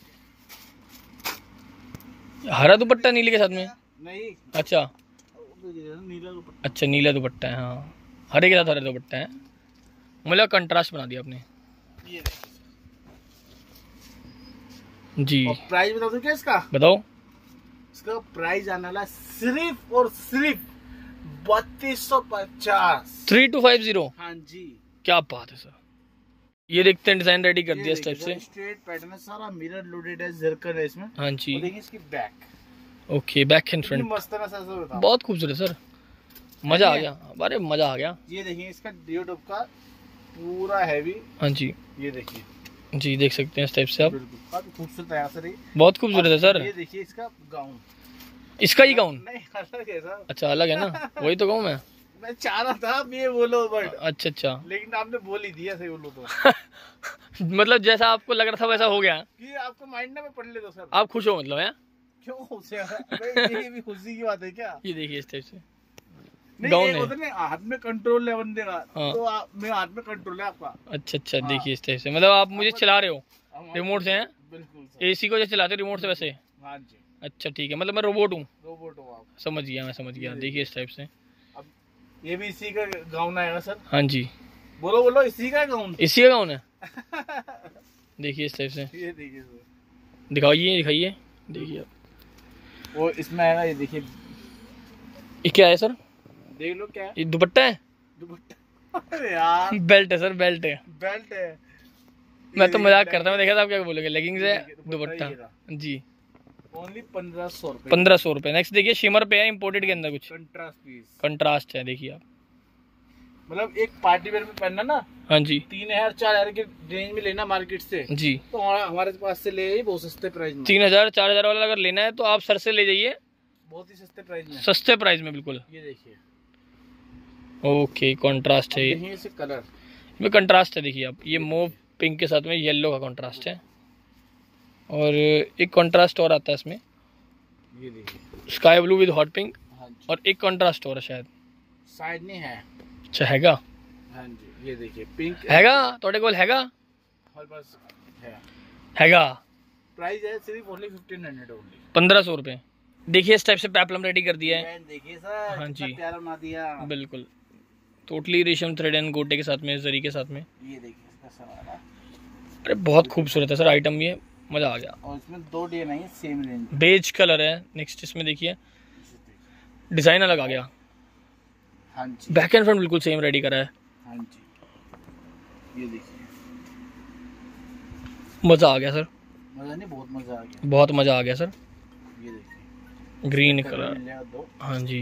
हरा दुपट्टा नीले के साथ में, नहीं, अच्छा नीला दुपट्टा। अच्छा, नीला दुपट्टा है, हाँ, हरे के साथ हरा दुपट्टा है। मतलब कंट्रास्ट बना दिया आपने। ये देखिए। जी, और प्राइस बता दूं क्या इसका? बताओ। इसका प्राइस आने वाला सिर्फ और सिर्फ 3250। 3250, हाँ जी, क्या बात है सर। ये देखते हैं, डिजाइन रेडी कर ये दिया इस टाइप देखिए, से। स्ट्रेट पैटर्न है, सारा मिरर लोडेड है, जरकन है इसमें। हाँ जी, और देखिए इसकी बैक, ओके, बैक एंड कितनी फ्रंट, मस्त है ना सर, बताओ। बहुत खूबसूरत सर, मजा आ गया, अरे मजा आ गया। ये देखिए इसका डिओ का पूरा हैवी। हाँ जी, ये देखिए, जी देख सकते हैं इस टाइप से आप, बिल्कुल काफी खूबसूरत है सर ये। बहुत खूबसूरत है सर। ये देखिए इसका गाउन, इसका ही गाउन, नहीं अलग है सर। अच्छा अलग है ना, वही तो कहूँ मैं। मैं चाह रहा था आप ये बोलो वर्ड, अच्छा अच्छा, लेकिन आपने बोल ही दिया, सही बोलो तो। मतलब जैसा आपको लग रहा था वैसा हो गया। कि आपको माइंड में पढ़ ले दो सर। आप खुश हो मतलब है? क्यों खुश है? अरे ये भी खुशी की बात है क्या? ये देखिए इस टाइप से नहीं, गाउन एक है। होता है ना, हाथ में कंट्रोल है बंदे का। हाँ। तो मेरे हाथ में कंट्रोल है आपका। अच्छा अच्छा, हाँ। देखिए इस टाइप से, मतलब आप मुझे चला रहे हो रिमोट से हैं? बिल्कुल सर। एसी को जैसे चलाते हो रिमोट से वैसे? हाँ जी, अच्छा ठीक है, मतलब मैं रोबोट हूँ। रोबोट हो आप। समझ गया, मैं समझ गया। देखिए इस टाइप से, अब ये भी इसी का गाउन आएगा सर। हाँ जी, बोलो बोलो, इसी का गाउन। इसी का गाउन है। देखिए इस टाइप से, ये देखिए सर, दिखाइए दिखाइए, देखिए आप। वो इसमें आएगा, ये देखिए, ये क्या है सर? देख लो क्या है। ये दुपट्टा है? दुपट्टा। अरे यार, बेल्ट है सर, बेल्ट है। बेल्ट है। मैं तो मजाक करता हूँ, मैं देखा था आप क्या बोलोगे। लेगिंग्स है, दुपट्टा, जी, ओनली 1500 रुपए। 1500 रुपए। नेक्स्ट देखिए, शिमर पे है, इम्पोर्टेड के अंदर कुछ कंट्रास्ट पीस, कंट्रास्ट है, देखिए आप। मतलब एक पार्टी वेयर में पहनना ना, हाँ जी 3000-4000 के रेंज में लेना मार्केट से, जी, तो हमारे पास से ले बहुत सस्ते प्राइस में। 3000-4000 वाला अगर लेना है तो आप सर से ले जाइए, बहुत ही सस्ते प्राइस में, सस्ते प्राइस में बिल्कुल। ये देखिए, ओके, कंट्रास्ट है, देखिए इसे कलर इसमें कंट्रास्ट है। देखिए आप, ये मोव पिंक के साथ में येलो का कंट्रास्ट है, और एक कंट्रास्ट और आता है इसमें, ये देखिए, sky blue with hot pink, हाँ जी, और एक कंट्रास्ट और है शायद। साइड नहीं है। अच्छा हैगा, हाँ जी, ये देखिए पिंक हैगा तोड़े कोल हैगा, हमारे पास है। हैगा। प्राइस है सिर्फ ओनली 1500 ओनली, 1500 रुपए। देखिए इस टाइप से पेप्लम रेडी कर दिया है, देखिए सर, हाँ कितना जी। प्यारा बना दिया। बिल्कुल टोटली रेशम थ्रेड एंड गोटे के साथ में, जरी के साथ में। ये देखिए इसका सवारा, अरे बहुत खूबसूरत है सर आइटम, ये मजा आ गया। और इसमें 2 डे नहीं, सेम रेंज। बेज कलर है। नेक्स्ट इसमें देखिए, डिजाइन अलग आ गया, हाँ जी, बैक एंड फ्रंट बिल्कुल सेम रेडी करा है, हाँ जी, ये देखिए, मजा आ गया सर, मजा नहीं, बहुत मजा आ गया। बहुत मजा आ गया सर। ये देखिए, ग्रीन कलर कलर, मिल जाएगा 2। हाँ जी,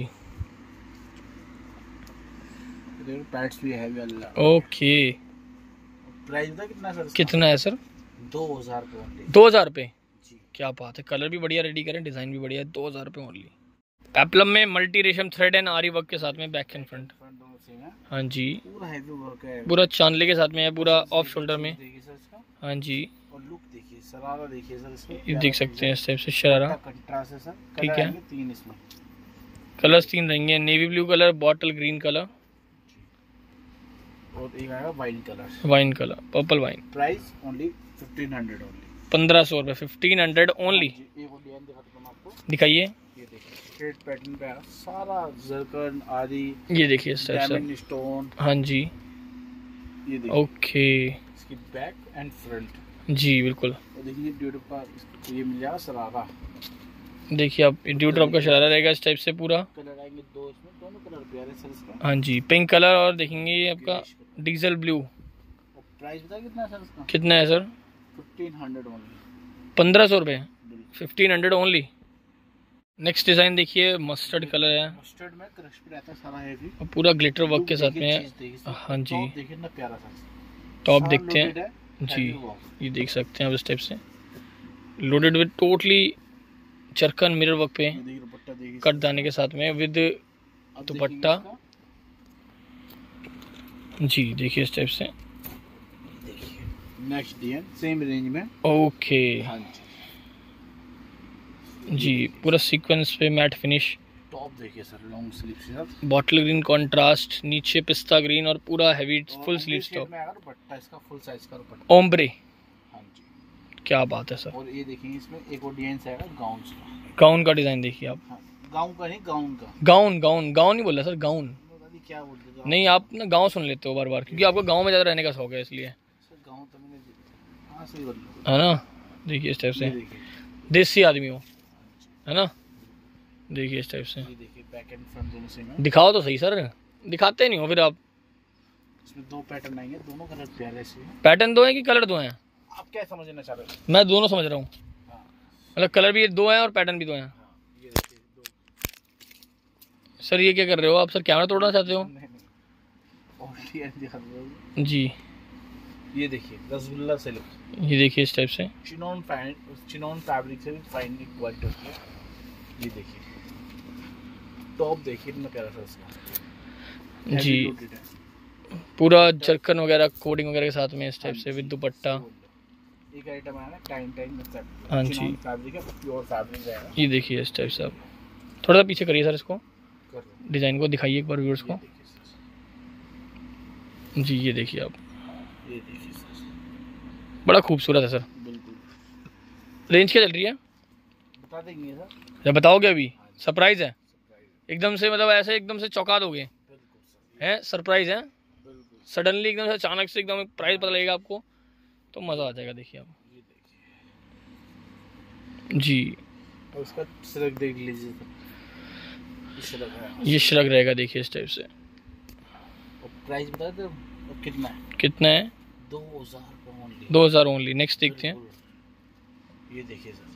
देखो पैड्स भी है भी अल्लाह। ओके। प्राइस बता कितना सर इसका? कितना है सर? 2000 रुपये 2000 रुपये। जी। क्या बात है, कलर भी बढ़िया रेडी करें, डिजाइन भी बढ़िया है, 2000 रुपये ओनली। पेप्लम में मल्टी रेशम थ्रेड एंड आरी वर्क के साथ में बैक एंड फ्रंट। दोनों सेम है। हाँ जी, पूरा हैवी वर्क है, पूरा चांदले के साथ में है, पूरा ऑफ शोल्डर में। देखिए सर इसका। हाँ जी, और लुक देखिए, शरारा देखिए सर इसका, ये देख सकते हैं इस टाइप से शरारा। कंट्रास्ट है सर। ठीक है, 3 इसमें कलर्स 3 रहेंगे, navy blue colour, bottle green colour और एक आएगा wine colour, wine colour, purple wine. Price only 1500 only, 1500 रुपये, 1500 ओनली। एक और डिजाइन दिखाता हूँ आपको, दिखाइए। ये देखिए स्ट्रेट पैटर्न पे आएगा, सारा जरकन आदि, ये देखिए इस टाइप से। Diamond stone. हाँ जी, ये देखिए ओके इसकी बैक एंड फ्रंट। जी बिल्कुल। और देखिए ड्यूट का ये मिल जाएगा शरारा। देखिए आप, ड्यू ड्रॉप का शरारा रहेगा इस टाइप से पूरा। कलर आएंगे 2 इसमें, दोनों कलर प्यारे सर इसका। हाँ जी, पिंक कलर और देखेंगे ये आपका डीजल ब्लू। और प्राइस बता कितना है सर इसका? कितना है सर? 1500 ओनली, 1500 रुपये, 1500 ओनली। नेक्स्ट डिजाइन देखिए, मस्टर्ड कलर है, मस्टर्ड में क्रश पे रहता है सारा हैवी, और पूरा ग्लिटर वर्क के साथ में है। हाँ जी, देखिए ना प्यारा सा टॉप देखते हैं जी, ये देख सकते हैं आप इस टाइप से, loaded with totally zircon mirror work पे, कट दाने के साथ में विद दुपट्टा जी। देखिए इस टाइप से। नेक्स्ट डिजाइन सेम रेंज में। ओके हाँ जी, पूरा सीक्वेंस पे मैट फिनिश। टॉप देखिए सर, लॉन्ग स्लीव के साथ, बॉटल ग्रीन कॉन्ट्रास्ट, नीचे पिस्ता ग्रीन और पूरा heavy full sleeve top. Dupatta इसका फुल साइज का दुपट्टा, ओम्ब्रे। हाँ जी, क्या बात है सर। और ये देखेंगे इसमें एक और डिजाइन आएगा गाउन का। गाउन का डिजाइन देखिए आप। हाँ, गाउन का नहीं, गाउन का। गाउन गाउन गाउन नहीं बोल रहा सर, गाउन। क्या बोलते हैं? नहीं, आप ना गाँव सुन लेते हो बार बार, क्योंकि आपको गाँव में ज़्यादा रहने का शौक है इसलिए। गाउन तो मैंने, हाँ सही बोल, है ना। देखिए इस टाइप से, देसी आदमी हो, है ना। देखिए इस टाइप से, ये देखिए बैक एंड फ्रंट दोनों सेम है। दिखाओ तो सही सर, दिखाते नहीं हो फिर आप। इसमें 2 पैटर्न आएंगे, दोनों कलर प्यारे से हैं। पैटर्न 2 है कि कलर 2 हैं? आप क्या समझना चाह रहे हो? मैं दोनों समझ रहा हूँ, हाँ, मतलब कलर भी 2 हैं और पैटर्न भी 2 हैं। हाँ, ये देखिए 2। सर ये क्या कर रहे हो आप सर, कैमरा तोड़ना चाहते हो? नहीं, और डिजाइन दिखा दो जी। ये देखिए रसगुल्ला सिल्क, ये देखिए इस टाइप से, चिनॉन फैब्रिक से भी फाइन क्वालिटी होती है। ये देखिए टॉप देखिए कितना प्यारा सा इसका जी, loaded है। पूरा जरकन वगैरह कोडिंग वगैरह के साथ में इस टाइप से विद दुपट्टा। एक आइटम है ना टाइम हाँ जी, फैब्रिक है, प्योर फैब्रिक है। ये देखिए इस टाइप से। आप थोड़ा सा पीछे करिए सर इसको, कर रहे हैं। डिज़ाइन को दिखाइए एक बार व्यूअर्स को। ये देखिए सर, जी ये देखिए आप, ये देखिए सर, बड़ा खूबसूरत है सर। बिल्कुल। रेंज क्या चल रही है? बता देंगे सर, जब बताओगे अभी, सरप्राइज है सरप्राइज। एकदम से, मतलब ऐसे एकदम से चौंका दोगे, बिल्कुल सर, है सरप्राइज है बिल्कुल। सडनली एकदम से, अचानक से एकदम प्राइस पता लगेगा आपको, तो मज़ा आ जाएगा। देखिए आप ये देखिए जी, और उसका सिलक देख लीजिए सर, ये सिलक है। ये श्रग रहेगा देखिए इस टाइप से। और प्राइस बता दो और कितना है? कितना है? 2000 रुपये ओनली, 2000 ओनली। नेक्स्ट देखते हैं, ये देखिए सर,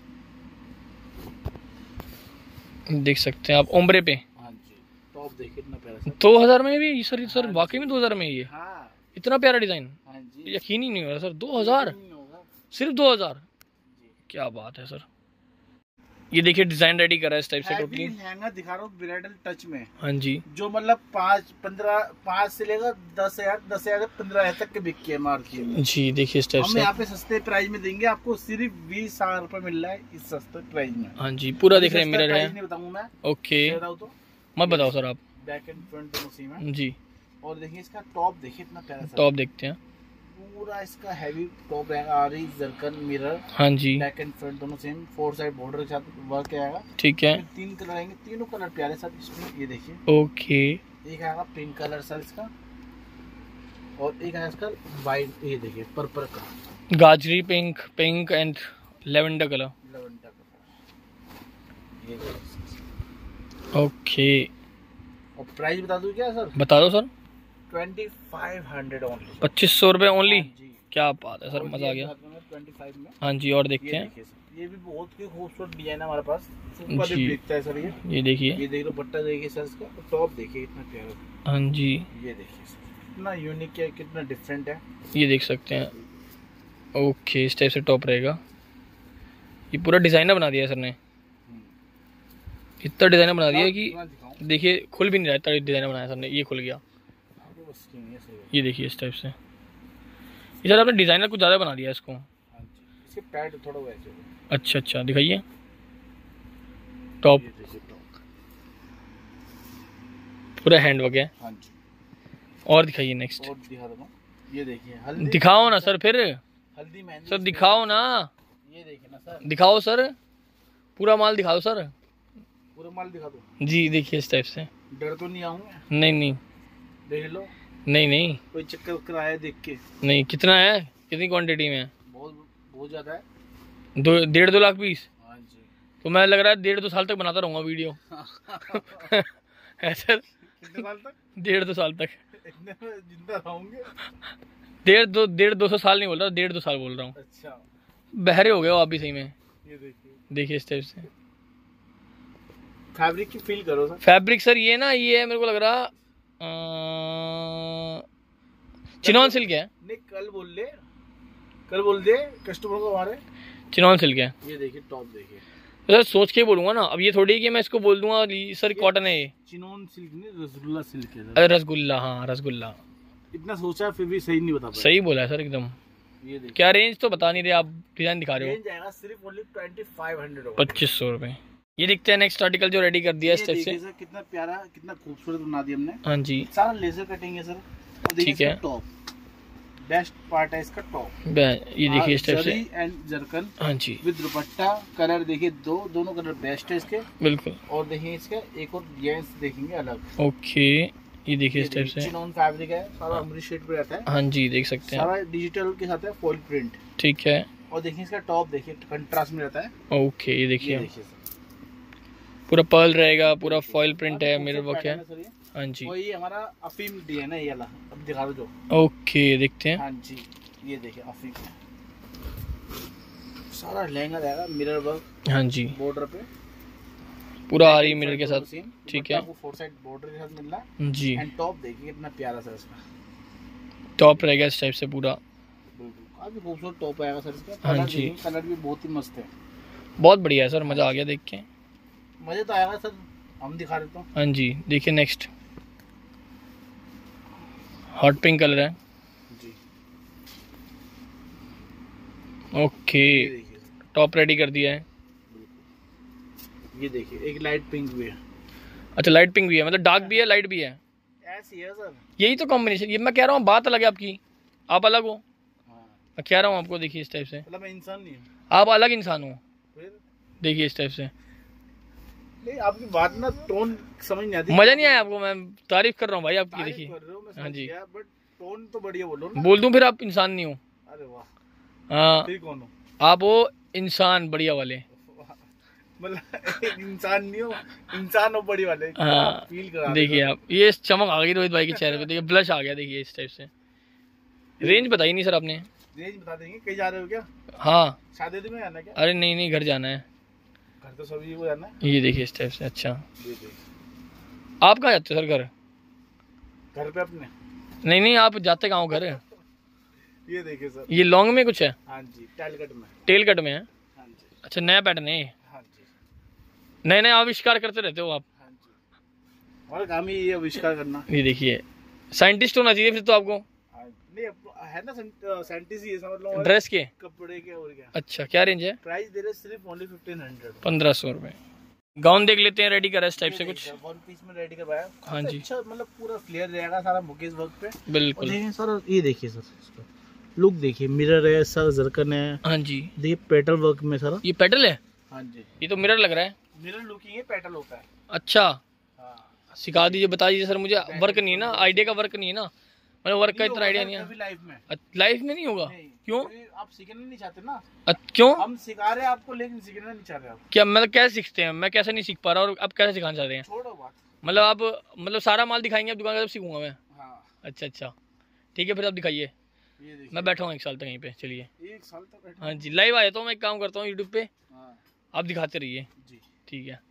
देख सकते हैं आप ओम्ब्रे पे। हाँ जी, टॉप देखिए कितना प्यारा सर। 2000 में भी सर? सर वाकई में 2000 में ये हाँ, इतना प्यारा डिज़ाइन, हाँ जी, यकीन ही नहीं हो रहा सर। 2000, नहीं होगा सिर्फ 2000, क्या बात है सर। ये देखिए डिज़ाइन रेडी करा है इस टाइप से हैवी टोटली। लहंगा दिखा रहा हूँ ब्राइडल टच में, हाँ जी, जो मतलब 5 से लेकर 10,000 से 15,000 तक के बिक है मार्केट में। जी देखिए इस टाइप हम से। यहाँ पे सस्ते प्राइस में देंगे आपको, सिर्फ 20,000 रुपए मिल रहा है इस सस्ते प्राइस में। हाँ जी, पूरा देख रहे हैं, सस्ता मिरर प्राइस है। नहीं बताऊंगा मैं, ओके, बताऊँ तो मत बताओ सर आप। बैक एंड फ्रंट दोनों सेम है। जी, और देखिए इसका टॉप देखिए इतना प्यारा सा, टॉप देखते हैं। पूरा इसका हैवी टॉप है, आरी जरकन मिरर, हाँ जी, बैक एंड फ्रंट दोनों सेम, 4 साइड बॉर्डर के साथ वर्क आएगा। ठीक है, 3 कलर आएंगे, तीनों कलर प्यारे साथ इसमें। ये देखिए ओके, एक आएगा पिंक कलर सर इसका, और एक आएगा इसका वाइट, ये देखिए पर्पल कलर, गाजरी pink, pink and lavender colour. Lavender colour, ये देखिए। ओके, और प्राइस बता दूं क्या सर? बता दो सर। 2500 ओनली, 2500 रुपये ओनली। जी। क्या बात है सर, और मज़ा आ ये गया। 25 में। हाँ जी, और ये देखते हैं। देखिए सर, ये भी बहुत ही खूबसूरत डिजाइन है हमारे पास, सुपर जी। हिट बिकता है सर ये। ये देखिए, ये देख लो बट्टा देखिए सर इसका, टॉप देखिए कितना प्यारा। हाँ जी, ये देखिए सर, कितना यूनिक है, कितना डिफरेंट है। ये देख सकते हैं। ओके, इस टाइप से टॉप रहेगा। ये पूरा डिज़ाइनर बना दिया है सर ने, इतना डिज़ाइनर बना दिया कि देखिए खुल भी नहीं रहा, इतना डिज़ाइनर बनाया सर ने। ये खुल गया, ये देखिए इस टाइप से। ये सर आपने डिज़ाइनर कुछ ज़्यादा बना दिया इसको। इसके पैड थोड़ा वैसे। अच्छा अच्छा, दिखाइए टॉप, पूरा हैंड वर्क है। हाँ जी। और दिखाइए नेक्स्ट। और दिखा दूंगा, ये देखिए दिखाओ ना सर, फिर हल्दी मेहंदी सर दिखाओ ना, ये देखिए ना सर, दिखाओ सर, पूरा माल दिखाओ सर। पूरा माल दिखा दो जी, देखिए इस टाइप से। डर तो नहीं आऊंगा? नहीं नहीं, देख लो। नहीं नहीं कोई चक्कर वक्कर आया देख के? नहीं। कितना है, कितनी क्वांटिटी में है? बहुत ज्यादा है। 1.5-2 लाख पीस? हाँ जी। तो मैं लग रहा है 1.5-2 साल तक बनाता रहूंगा वीडियो। है सर? कितने साल तक? 1.5-2 साल तक। इतने में जिंदा रहूंगे? 1.5-2 साल नहीं बोल रहा, 1.5-2 साल बोल रहा हूँ। अच्छा, बहरे हो गए हो आप भी सही में। ये देखिए, देखिए इस टाइप से फैब्रिक की फील करो सर। फैब्रिक सर ये ना, ये है मेरे को लग रहा चिनॉन सिल्क है। नहीं, कल बोल दे कस्टमर को हमारे, चिनॉन सिल्क है। ये देखिए टॉप देखिए। तो सर सोच के बोलूंगा ना, अब ये थोड़ी है कि मैं इसको बोल दूंगा सर कॉटन है ये। चिनॉन सिल्क नहीं, रसगुल्ला सिल्क है सर। अरे रसगुल्ला, हाँ रसगुल्ला। इतना सोचा फिर भी सही नहीं बता पाया। सही बोला है सर एकदम। ये देखिए, क्या रेंज तो बता नहीं रहे आप, डिजाइन दिखा रहे हो। रेंज आएगा सिर्फ ओनली 2500 2500 रुपए। ये देखते हैं नेक्स्ट आर्टिकल जो रेडी कर दिया है इस टाइप से। सर कितना प्यारा, कितना खूबसूरत बना दिया हमने। हाँ जी, सारा लेजर कटिंग है सर। और ठीक है। टॉप बेस्ट पार्ट है इसका टॉप। ये देखिए इस टाइप से एंड जरकन। हाँ जी, विद दुपट्टा। कलर देखिए, दोनों कलर बेस्ट है इसके। बिल्कुल। और देखिए इसका एक और जेंट्स देखेंगे अलग। ओके, ये देखिए इस टाइप से। चिनॉन फैब्रिक है, सारा अमरी शेड पे रहता है। हाँ जी, देख सकते हैं सारा डिजिटल के साथ है, फॉइल प्रिंट। ठीक है। और देखिए इसका टॉप देखिए कंट्रास्ट में रहता है। ओके, ये देखिए देखिए सर, पूरा पर्ल रहेगा, पूरा फॉइल प्रिंट है, मिरर वर्क है। सर ये। हाँ जी, वही हमारा अफीम डी है ना, ये वाला अब दिखा दो जो। ओके देखते हैं। हाँ जी, ये देखिए अफीम है। सारा लहंगा रहेगा मिरर वर्क। हाँ जी, बॉर्डर पे पूरा आ रही मिरर के साथ। ठीक है, आपको 4 साइड बॉर्डर के साथ मिल रहा है। जी। एंड टॉप देखिए कितना प्यारा सर इसका। टॉप रहेगा इस टाइप से पूरा। बिल्कुल काफी खूबसूरत टॉप आएगा सर इसका। हाँ कलर जी। देखिए, कलर भी बहुत ही मस्त है। बहुत बढ़िया है सर, मजा आ गया देख के। मजे तो आएगा सर, हम दिखा देता हूँ। हाँ जी, देखिए नेक्स्ट हॉट पिंक कलर है। जी, ओके, ये देखिए सर। टॉप रेडी कर दिया है। ये देखिए एक लाइट पिंक भी है। अच्छा, लाइट पिंक भी है, मतलब डार्क भी है, लाइट भी है। ऐसी है सर। यही तो कॉम्बिनेशन, ये मैं कह रहा हूँ, बात अलग है आपकी, आप अलग हो। हाँ, मैं कह रहा हूँ आपको, देखिए इस टाइप से मतलब मैं इंसान नहीं हूँ आप अलग इंसान हो। फिर। देखिए इस टाइप से नहीं, आपकी बात ना टोन समझ नहीं आती। मजा नहीं आया आपको? मैं तारीफ कर रहा हूँ भाई आपकी। तारीफ देखिए, कर रहे हो, मैं हाँ समझ जी। गया, बट टोन तो बढ़िया बोलो ना। बोल दूं फिर आप इंसान नहीं हो? अरे वाह, हाँ, फिर कौन हो? आप हो इंसान बढ़िया वाले। मतलब एक इंसान नहीं हो, इंसान हो बड़ी वाले। हाँ, फील करा देखिए आप, ये चमक आ गई रोहित भाई के चेहरे पे, देखिए ब्लश आ गया। देखिए इस टाइप से। रेंज बताई नहीं सर आपने? रेंज बता देंगे। कहीं जा रहे हो क्या? हाँ, शादी में आना क्या? अरे नहीं नहीं, घर जाना है। घर तो सभी को जाना है। ये देखिए इस टाइप से। अच्छा, जी जी। आप कहाँ जाते हो सर? घर? घर पे अपने। नहीं नहीं, आप जाते कहाँ हो घर? ये देखिए सर। ये लॉन्ग में कुछ है? हाँ जी, टेल कट में। टेल कट में है? हाँ जी। अच्छा, नया पैटर्न है। हाँ जी। नए नए आविष्कार करते रहते हो आप। हाँ जी, हमारा काम ही ये आविष्कार करना। ये देखिए, साइंटिस्ट होना चाहिए फिर तो आपको। हाँ, नहीं है ना साइंटिस्ट ही है, समझ लो। ड्रेस के कपड़े के और क्या। अच्छा, क्या रेंज है? प्राइस दे रहे सिर्फ ओनली 1500। 1500 रुपए। गाउन देख लेते हैं, रेडी करा इस टाइप से कुछ। वन पीस में रेडी करवाया। हाँ जी। अच्छा, मतलब पूरा फ्लेयर रहेगा सारा मुकेश वर्क पे। और बिल्कुल। देखिए सर, ये देखिए सर इसका लुक देखिए। मिरर है सर, जरकन है। हाँ जी, देखिए पेटल वर्क में सर। ये पेटल है? हाँ जी, ये तो मिरर लग रहा है। मिरर लुकिंग है, पेटल होता है। अच्छा, हाँ, सिखा दीजिए, बता दीजिए सर। मुझे वर्क नहीं है ना, आइडिया का वर्क नहीं है ना, मतलब वर्क का इतना आइडिया नहीं है। लाइफ में लाइफ में नहीं होगा? नहीं। क्यों? आप सीखना नहीं चाहते ना। क्यों? हम सिखा रहे हैं आपको, लेकिन सीखना नहीं चाह रहे आप। क्या मतलब कैसे सीखते हैं? मैं कैसे नहीं सीख पा रहा, और आप कैसे सिखाना चाह रहे हैं? छोड़ो बात। मतलब आप, मतलब सारा माल दिखाएंगे आप दुकान का, तब सीखूंगा मैं? हाँ, अच्छा अच्छा, ठीक है, फिर आप दिखाइए। ये देखिए। मैं बैठा हूँ 1 साल तक यहीं पे। चलिए। 1 साल तक बैठे। हाँ जी, लाइव आया तो मैं एक काम करता हूँ यूट्यूब पे, हाँ आप दिखाते रहिए। जी। ठीक है।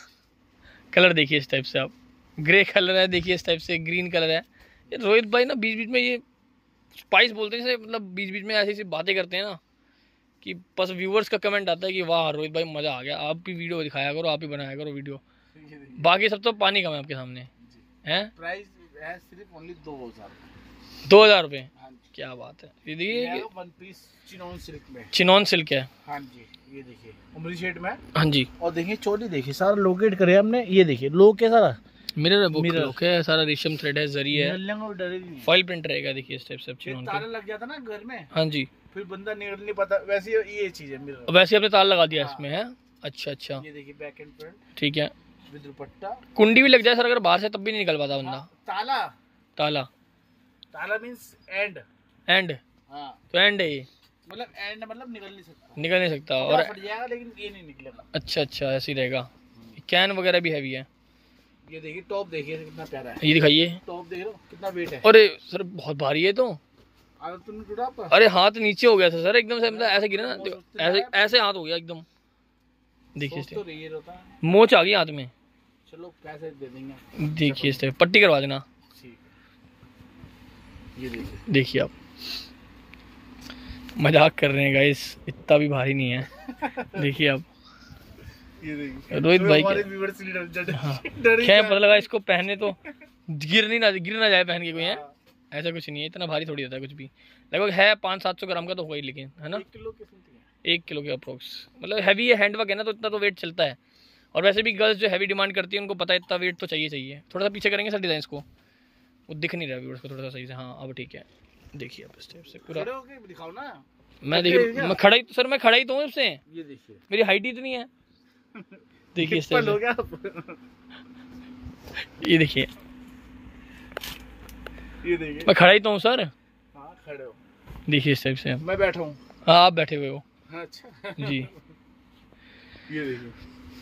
कलर देखिए इस टाइप से आप, ग्रे कलर है, देखिए इस टाइप से ग्रीन कलर है। ये रोहित भाई ना बीच बीच में ये स्पाइस बोलते हैं जैसे, मतलब बीच बीच में ऐसी ऐसी बातें करते हैं ना कि बस व्यूअर्स का कमेंट आता है कि वाह रोहित भाई मज़ा आ गया, आप भी वीडियो दिखाया करो, आप ही बनाया करो वीडियो, बाकी सब तो पानी कम है आपके सामने हैं। प्राइस है सिर्फ ओनली 2000 ₹2000। क्या बात है। ये देखिए वन पीस चिनॉन सिल्क में, चिनॉन सिल्क है। हाँ जी ये देखिए उमरी शेड में। हाँ जी, और देखिए चोली देखिए सारा लोकेट करे हमने, ये देखिए लोग है सारा, मिरर है, सारा रेशम थ्रेड है, जरी है, फॉइल प्रिंट रहेगा। देखिए इस टाइप से चिनॉन ताला लग जाता ना घर में, हाँ जी, फिर बंदा निकल नहीं पाता, वैसे ये चीज है मिरर। वैसे आपने ताला लगा दिया इसमें है। अच्छा अच्छा, ये देखिए बैक एंड फ्रंट, ठीक है। विद दुपट्टा, कुंडी भी लग जाए सर अगर बाहर से तब भी नहीं निकल पाता बंदा। ताला, ताला, ताला मींस एंड, एंड, हाँ तो एंड है ये, मतलब एंड मतलब निकल नहीं सकता और फट जाएगा लेकिन ये नहीं निकलेगा। अच्छा अच्छा, ऐसे ही रहेगा। कैन वगैरह भी हैवी है। ये देखिए टॉप देखिए कितना प्यारा है, ये दिखाइए टॉप देख लो कितना वेट है। अरे सर बहुत भारी है तो, तुमने टूटा आपका? अरे हाथ नीचे हो गया था सर एकदम से, मतलब ऐसे गिरा ना, ऐसे ऐसे हाथ हो गया एकदम। देखिए तो ये होता है, मोच आ गई हाथ में। चलो पैसे दे देंगे। देखिए इस टाइप पट्टी करवा देना। ठीक है, ये देखिए आप मजाक कर रहे हैं गाइस, इतना भी भारी नहीं है। देखिए आप, ये देखिए रोहित भाई हाँ, क्या पता लगा इसको पहने तो गिर ना जाए पहन के कोई है। ऐसा कुछ नहीं है, इतना भारी थोड़ी होता है कुछ भी, लगभग है 500-700 ग्राम का तो होगा ही, लेकिन है ना 1 किलो के अप्रोक्स, मतलब हैवी है, हैंडवर्क है ना, तो इतना तो वेट चलता है। और वैसे भी गर्ल्स जो हैवी डिमांड करती है उनको पता है इतना वेट तो चाहिए। थोड़ा सा पीछे करेंगे सर डिजाइन को, वो दिख नहीं रहा व्यूअर्स को थोड़ा सा सही से। हाँ अब ठीक है। देखिए अब इस टाइप से पूरा दिखाओ ना। मैं देखिए मैं खड़ा ही तो हूँ उससे, ये देखिए मेरी हाइट ही इतनी है। देखिए इस टाइप से, ये देखिए मैं खड़ा ही तो हूँ सर। हाँ खड़े हो, देखिए इस टाइप से। मैं बैठा हूँ। हाँ आप बैठे हुए हो। अच्छा जी। ये देखिए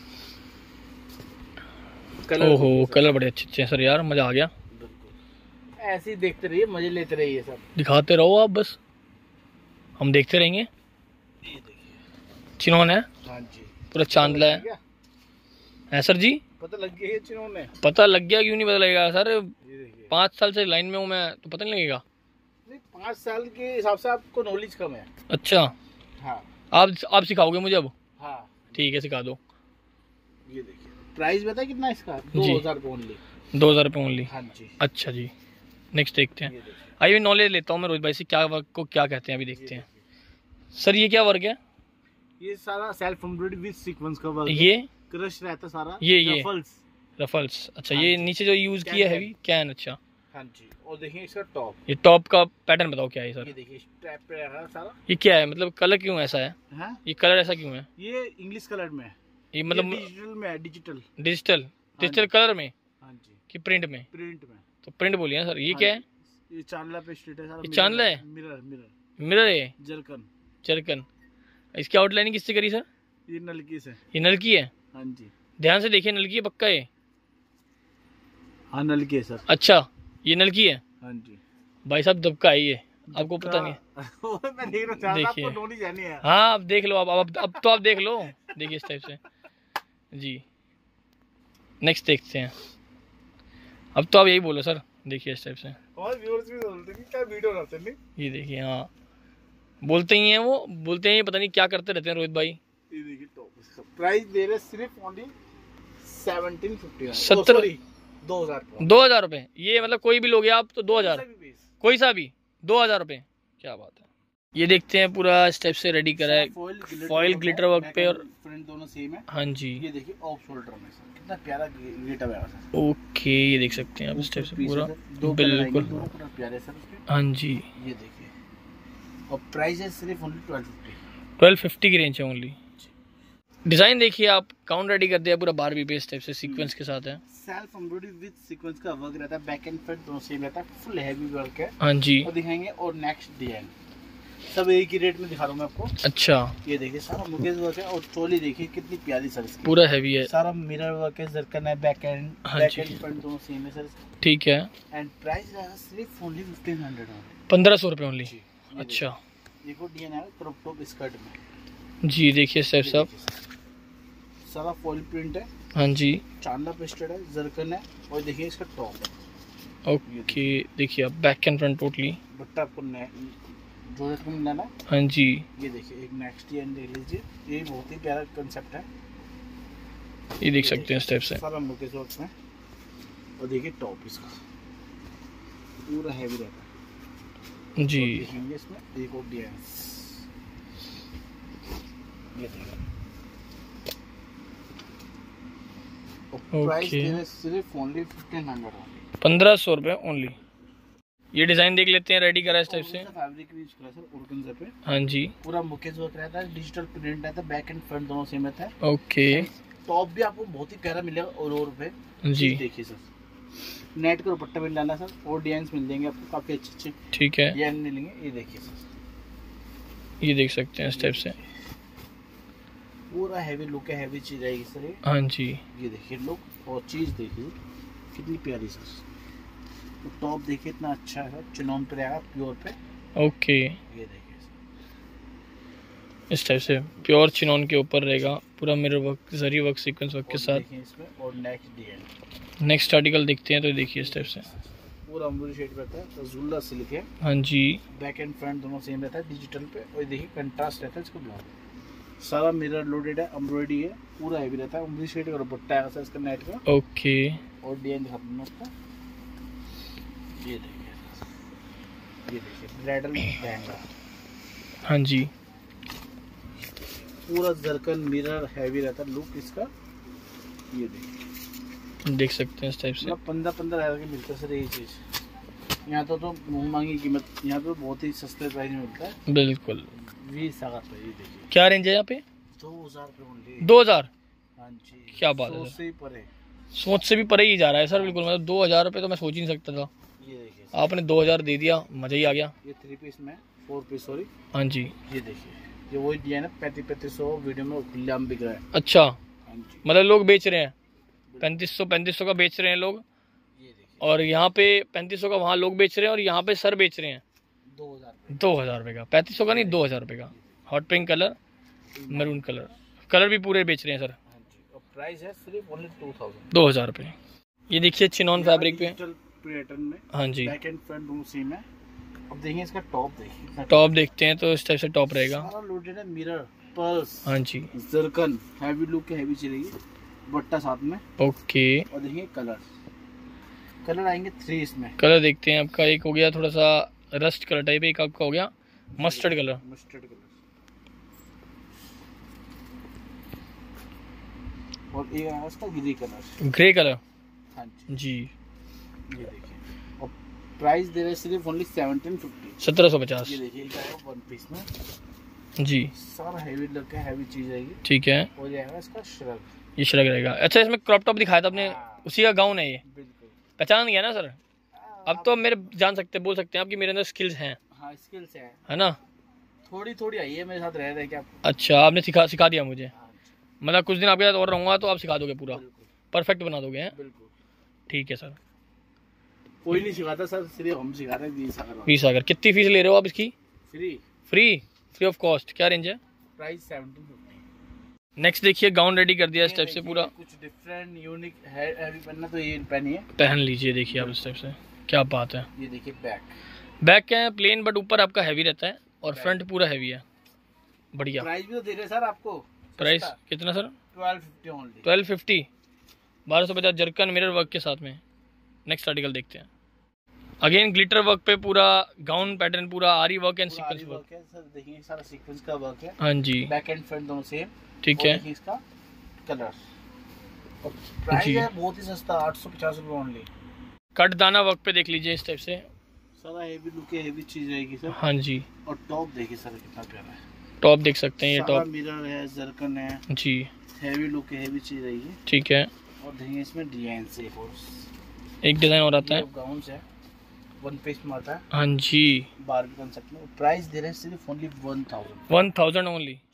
ओहो कलर बड़े अच्छे हैं सर, यार मजा आ गया। ऐसे ही देखते रहिए, मजे लेते रहिए सब, दिखाते रहो आप, बस हम देखते रहेंगे। ये देखिए चिनॉन है। हाँ जी पूरा चांदला है सर जी। पता लग गया चिनॉन में? पता लग गया, क्यों नहीं पता लगेगा सर, ये देखिए 5 साल से लाइन में हूँ मैं, तो पता नहीं लगेगा। नहीं 5 साल के हिसाब से आपको नॉलेज कम है। अच्छा हाँ आप सिखाओगे मुझे अब? हाँ ठीक है सिखा दो। ये देखिए प्राइस बता कितना इसका? 2000 रुपये ओनली। 2000 रुपये ओनली। हाँ जी। अच्छा जी, नेक्स्ट देखते हैं। आइए नॉलेज लेता हूँ मैं रोहित भाई से, क्या वर्क को क्या कहते हैं अभी देखते हैं। सर ये क्या वर्क है? ये सारा सेल्फ एम्ब्रॉयडरी विद सीक्वेंस का वर्क है। ये क्रश रहता सारा, ये रफल्स। अच्छा ये नीचे जो यूज किया है हैवी कैन। अच्छा हाँ जी। और देखिए इसका टॉप, ये टॉप का पैटर्न बताओ क्या है सर? ये देखिए स्ट्रैप पे है सारा। ये क्या है, मतलब कलर क्यों ऐसा है? हाँ? ये कलर ऐसा क्यों है? ये इंग्लिश कलर में है, ये मतलब डिजिटल में है, डिजिटल कलर में हाँ जी, कि प्रिंट में? प्रिंट में। तो प्रिंट बोलिए सर। ये क्या है? ये चांदला पे स्ट्रेट है सारा। ये चांदला है? मिरर है, जरकन। इसकी आउटलाइनिंग किससे करी सर? ये नलकी से। ये नलकी है? हाँ जी। ध्यान से देखिए, नलकी है पक्का है? हाँ नलकी है सर। अच्छा ये नलकी है? हाँ जी भाई साहब दबका है ये, आपको पता नहीं? मैं देख रहा हूँ, देखिए। आपको नॉलेज है। हाँ अब देख लो, अब तो आप देख लो। देखिए इस टाइप से जी। नेक्स्ट देखते हैं। अब तो आप यही बोलो सर। देखिए इस टाइप से, और व्यूअर्स भी बोलते हैं कि क्या वीडियो बनाते हैं। ये देखिए, हाँ बोलते ही हैं वो, बोलते हैं पता नहीं क्या करते रहते हैं रोहित भाई। ये देखिए टॉप, इसका प्राइस दे रहे सिर्फ ओनली 1750 2000 रुपये। ये मतलब कोई भी लोगे आप तो 2000, कोई सा भी 2000 रुपये। क्या बात है। ये देखते हैं पूरा इस टाइप से रेडी करा है, फॉइल ग्लिटर वर्क पे, और फ्रंट दोनों सेम है। हाँ जी। ये देखिए ऑफ शोल्डर में कितना प्यारा गेटअप है। ओके ये देख सकते हैं आप इस टाइप से पूरा, बिल्कुल प्यारे सर उसके। हाँ जी। ये देखिए, और प्राइस है सिर्फ ओनली 1250 की रेंज है ओनली। डिजाइन देखिए आप, काउंट रेडी कर दिया पूरा बारबी पे, इस टाइप से सीक्वेंस के साथ है। सेल्फ एम्ब्रॉयडरी विद सीक्वेंस का वर्क रहता है, बैक एंड फ्रंट दोनों सेम रहता है, फुल हैवी वर्क है। हाँ जी। और दिखाएंगे, और नेक्स्ट डिजाइन सब एक ही रेट में दिखा रहा हूँ मैं आपको। अच्छा ये देखिए सारा मुकेश वर्क है, और चोली देखिए कितनी प्यारी सर इसकी, पूरा हैवी है, सारा मिरर वर्क है, जरकन है, बैक एंड फ्रंट दोनों सेम है सर। ठीक है। एंड प्राइस है सिर्फ ओनली 1500 1500 रुपये ओनली। अच्छा देखो डिजाइन है क्रॉप टॉप स्कर्ट में जी। देखिए स्टेप सब सारा फॉइल प्रिंट है। हाँ जी। चांदला पेस्टेड है, जरकन है, और देखिए इसका टॉप ओके, देखिए आप बैक एंड फ्रंट टोटली बट्टा आपको जॉर्जेट को मिलना। हाँ जी, ये देखिए एक नेक्स्ट डिजाइन देख लीजिए, ये बहुत ही प्यारा कंसेप्ट है। ये देख सकते हैं इस टाइप से सारा मुकेश वर्क में। और देखिए टॉप इसका पूरा हैवी रहता है जी। देखेंगे इसमें एक और डिजाइन, ये देखिए। प्राइस सिर्फ ओनली 1500 रुपये ओनली। ये डिजाइन देख लेते हैं, रेडी करा है इस टाइप से। फैब्रिक यूज करा सर ऑर्गेन्जा पे। हाँ जी, पूरा मुकेश वर्क रहता है, डिजिटल प्रिंट रहता है, बैक एंड फ्रंट दोनों सेम रहता है। ओके टॉप भी आपको बहुत ही प्यारा मिलेगा और पे जी। देखिए सर नेट का दुपट्टा मिल जाना सर, और डिजाइन मिल जाएंगे आपको काफी अच्छे। ठीक है, डिजाइन मिलेंगे। ये देखिए सर, ये देख सकते हैं इस टाइप से पूरा हैवी लुक है, हैवी चीज आएगी सर ये। हाँ जी, ये देखिए लुक और चीज देखिए कितनी प्यारी सर। तो टॉप देखिए इतना अच्छा है, चिनॉन पे रहेगा प्योर पे। ओके, ये देखिए इस टाइप से प्योर चिनॉन के ऊपर रहेगा, पूरा मिरर वर्क, जरी वर्क, सीक्वेंस वर्क के साथ। इसमें और नेक्स्ट डिजाइन, नेक्स्ट आर्टिकल देखते हैं। तो देखिए इस टाइप से पूरा अम्बरी शेड रहता है, तो जुल्ला सिल्क है। हाँ जी, बैक एंड फ्रंट दोनों सेम रहता है डिजिटल पे। और देखिए कंट्रास्ट रहता है इसको ब्लाउज, सारा मिरर लोडेड है, एम्ब्रॉयडरी है, पूरा हैवी रहता है। अम्बरी शेड का दुपट्टा है सर इसका नेट का। ओके, और डिजाइन दिखा दूंगा उसका। ये देखिए, ये देखिए ब्राइडल लहंगा। हाँ जी, पूरा जरकन मिरर हैवी रहता है लुक इसका। ये देखिए देख सकते हैं इस टाइप से। 15,000 के मिलता है सर ये चीज। यहाँ तो मुँह मांगी कीमत, यहाँ तो बहुत ही सस्ते प्राइस में मिलता है। बिल्कुल 20,000 रुपये। ये देखिए क्या रेंज है यहाँ पे? 2,000 रुपये। 2000? हाँ जी, क्या बात है सर, से ही परे, सोच से भी परे ही जा रहा है सर। बिल्कुल, मतलब 2000 रुपये तो मैं सोच ही नहीं सकता था। ये देखिए आपने 2000 दे दिया, मजा ही आ गया। ये 3 पीस में 4 पीस सॉरी। हाँ जी, ये देखिए ये वही डिजाइन है, 3500 वीडियो में खुलेआम बिक रहा है। अच्छा, हाँ जी, मतलब लोग बेच रहे हैं 3500 का बेच रहे हैं लोग, ये देखिए और यहाँ पे 3500 का वहाँ लोग बेच रहे हैं, और यहाँ पे सर बेच रहे हैं 2000 रुपये का। 3500 का नहीं, 2000 रुपये का। Hot pink colour, maroon colour भी पूरे बेच रहे हैं सर। हाँ जी, और प्राइस है सिर्फ ओनली 2000 रुपये। ये देखिए चिनॉन फैब्रिक पे। पैटर्न में। हाँ जी, बैक एंड फ्रंट दोनों सेम है। अब देखिए इसका टॉप देखिए, टॉप देखते हैं तो इस टाइप से टॉप रहेगा। सारा लोडेड है, मिरर, पर्ल्स, हाँ जी, जरकन, हैवी लुक है, हैवी चलेगी, बट्टा साथ में। ओके, और देखिए कलर आएंगे 3 इसमें। कलर देखते हैं। आपका एक हो गया थोड़ा सा रस्ट कलर टाइप, एक आपका हो गया मस्टर्ड कलर। और एक आएगा इसका ग्रे कलर। हाँ जी, ये देखिए। और प्राइस दे रहे हैं सिर्फ ओनली 1750। 1750। ये देखिए एक आएगा 1 पीस में जी, सारा हैवी लुक है, हैवी चीज आएगी। ठीक है, हो जाएगा इसका श्रग। ये श्रग रहेगा। अच्छा, इसमें क्रॉप टॉप दिखाया था आपने, उसी का गाउन है ये? बिल्कुल पहचान गया ना सर? अब तो मेरे जान सकते, बोल सकते हैं आपकी मेरे अंदर स्किल्स हैं। हाँ स्किल्स है ना? थोड़ी आई है, मेरे साथ रह रहे क्या। अच्छा, आपने सिखा दिया मुझे। मतलब कुछ दिन आपके साथ और रहूंगा तो आप सिखा दोगे, पूरा परफेक्ट बना दोगे हैं? बिल्कुल, ठीक है सर। कोई नहीं सिखाता सर, सिर्फ हम सिखा रहे हैं। 20 अगर। कितनी फीस ले रहे हो आप इसकी? Free of cost. क्या रेंज है? प्राइस 1750। नेक्स्ट देखिए, गाउन रेडी कर दिया इस टाइप से पूरा। कुछ डिफरेंट यूनिक है, हैवी पहनना तो ये पहनिए, पहन लीजिए। देखिए आप इस टाइप से, क्या बात है। ये देखिए बैक क्या है, प्लेन, बट ऊपर आपका हैवी रहता है, और फ्रंट पूरा हैवी है। बढ़िया। प्राइस भी तो दे रहे सर आपको। प्राइस कितना sir? 1250 only. 1250, 1250 zircon mirror work के साथ में। नेक्स्ट आर्टिकल देखते हैं। अगेन ग्लिटर वर्क पे पूरा गाउन पैटर्न, पूरा आरी वर्क एंड सीक्वेंस वर्क है सर। देखिए सारा सीक्वेंस का वर्क है। हाँ जी, बैक एंड फ्रंट दोनों सेम। ठीक है। इसका कलर प्राइस है बहुत ही सस्ता, 850 रुपये ओनली। कट दाना वर्क पे देख लीजिए इस टाइप से, सारा हैवी लुक है, हैवी चीज रहेगी सर। हाँ जी, और टॉप देखिए सर कितना प्यारा है। टॉप देख सकते हैं, ये टॉप मिरर है, जरकन है जी, हैवी लुक है, हैवी चीज रहेगी। ठीक है। और देखिए इसमें डिजाइन से एक डिजाइन और आता है, गाउन है, 1 पीस में आता है। हाँ जी, बारबी कंसेप्ट में। प्राइस दे रहे हैं सिर्फ ओनली 1000 ओनली।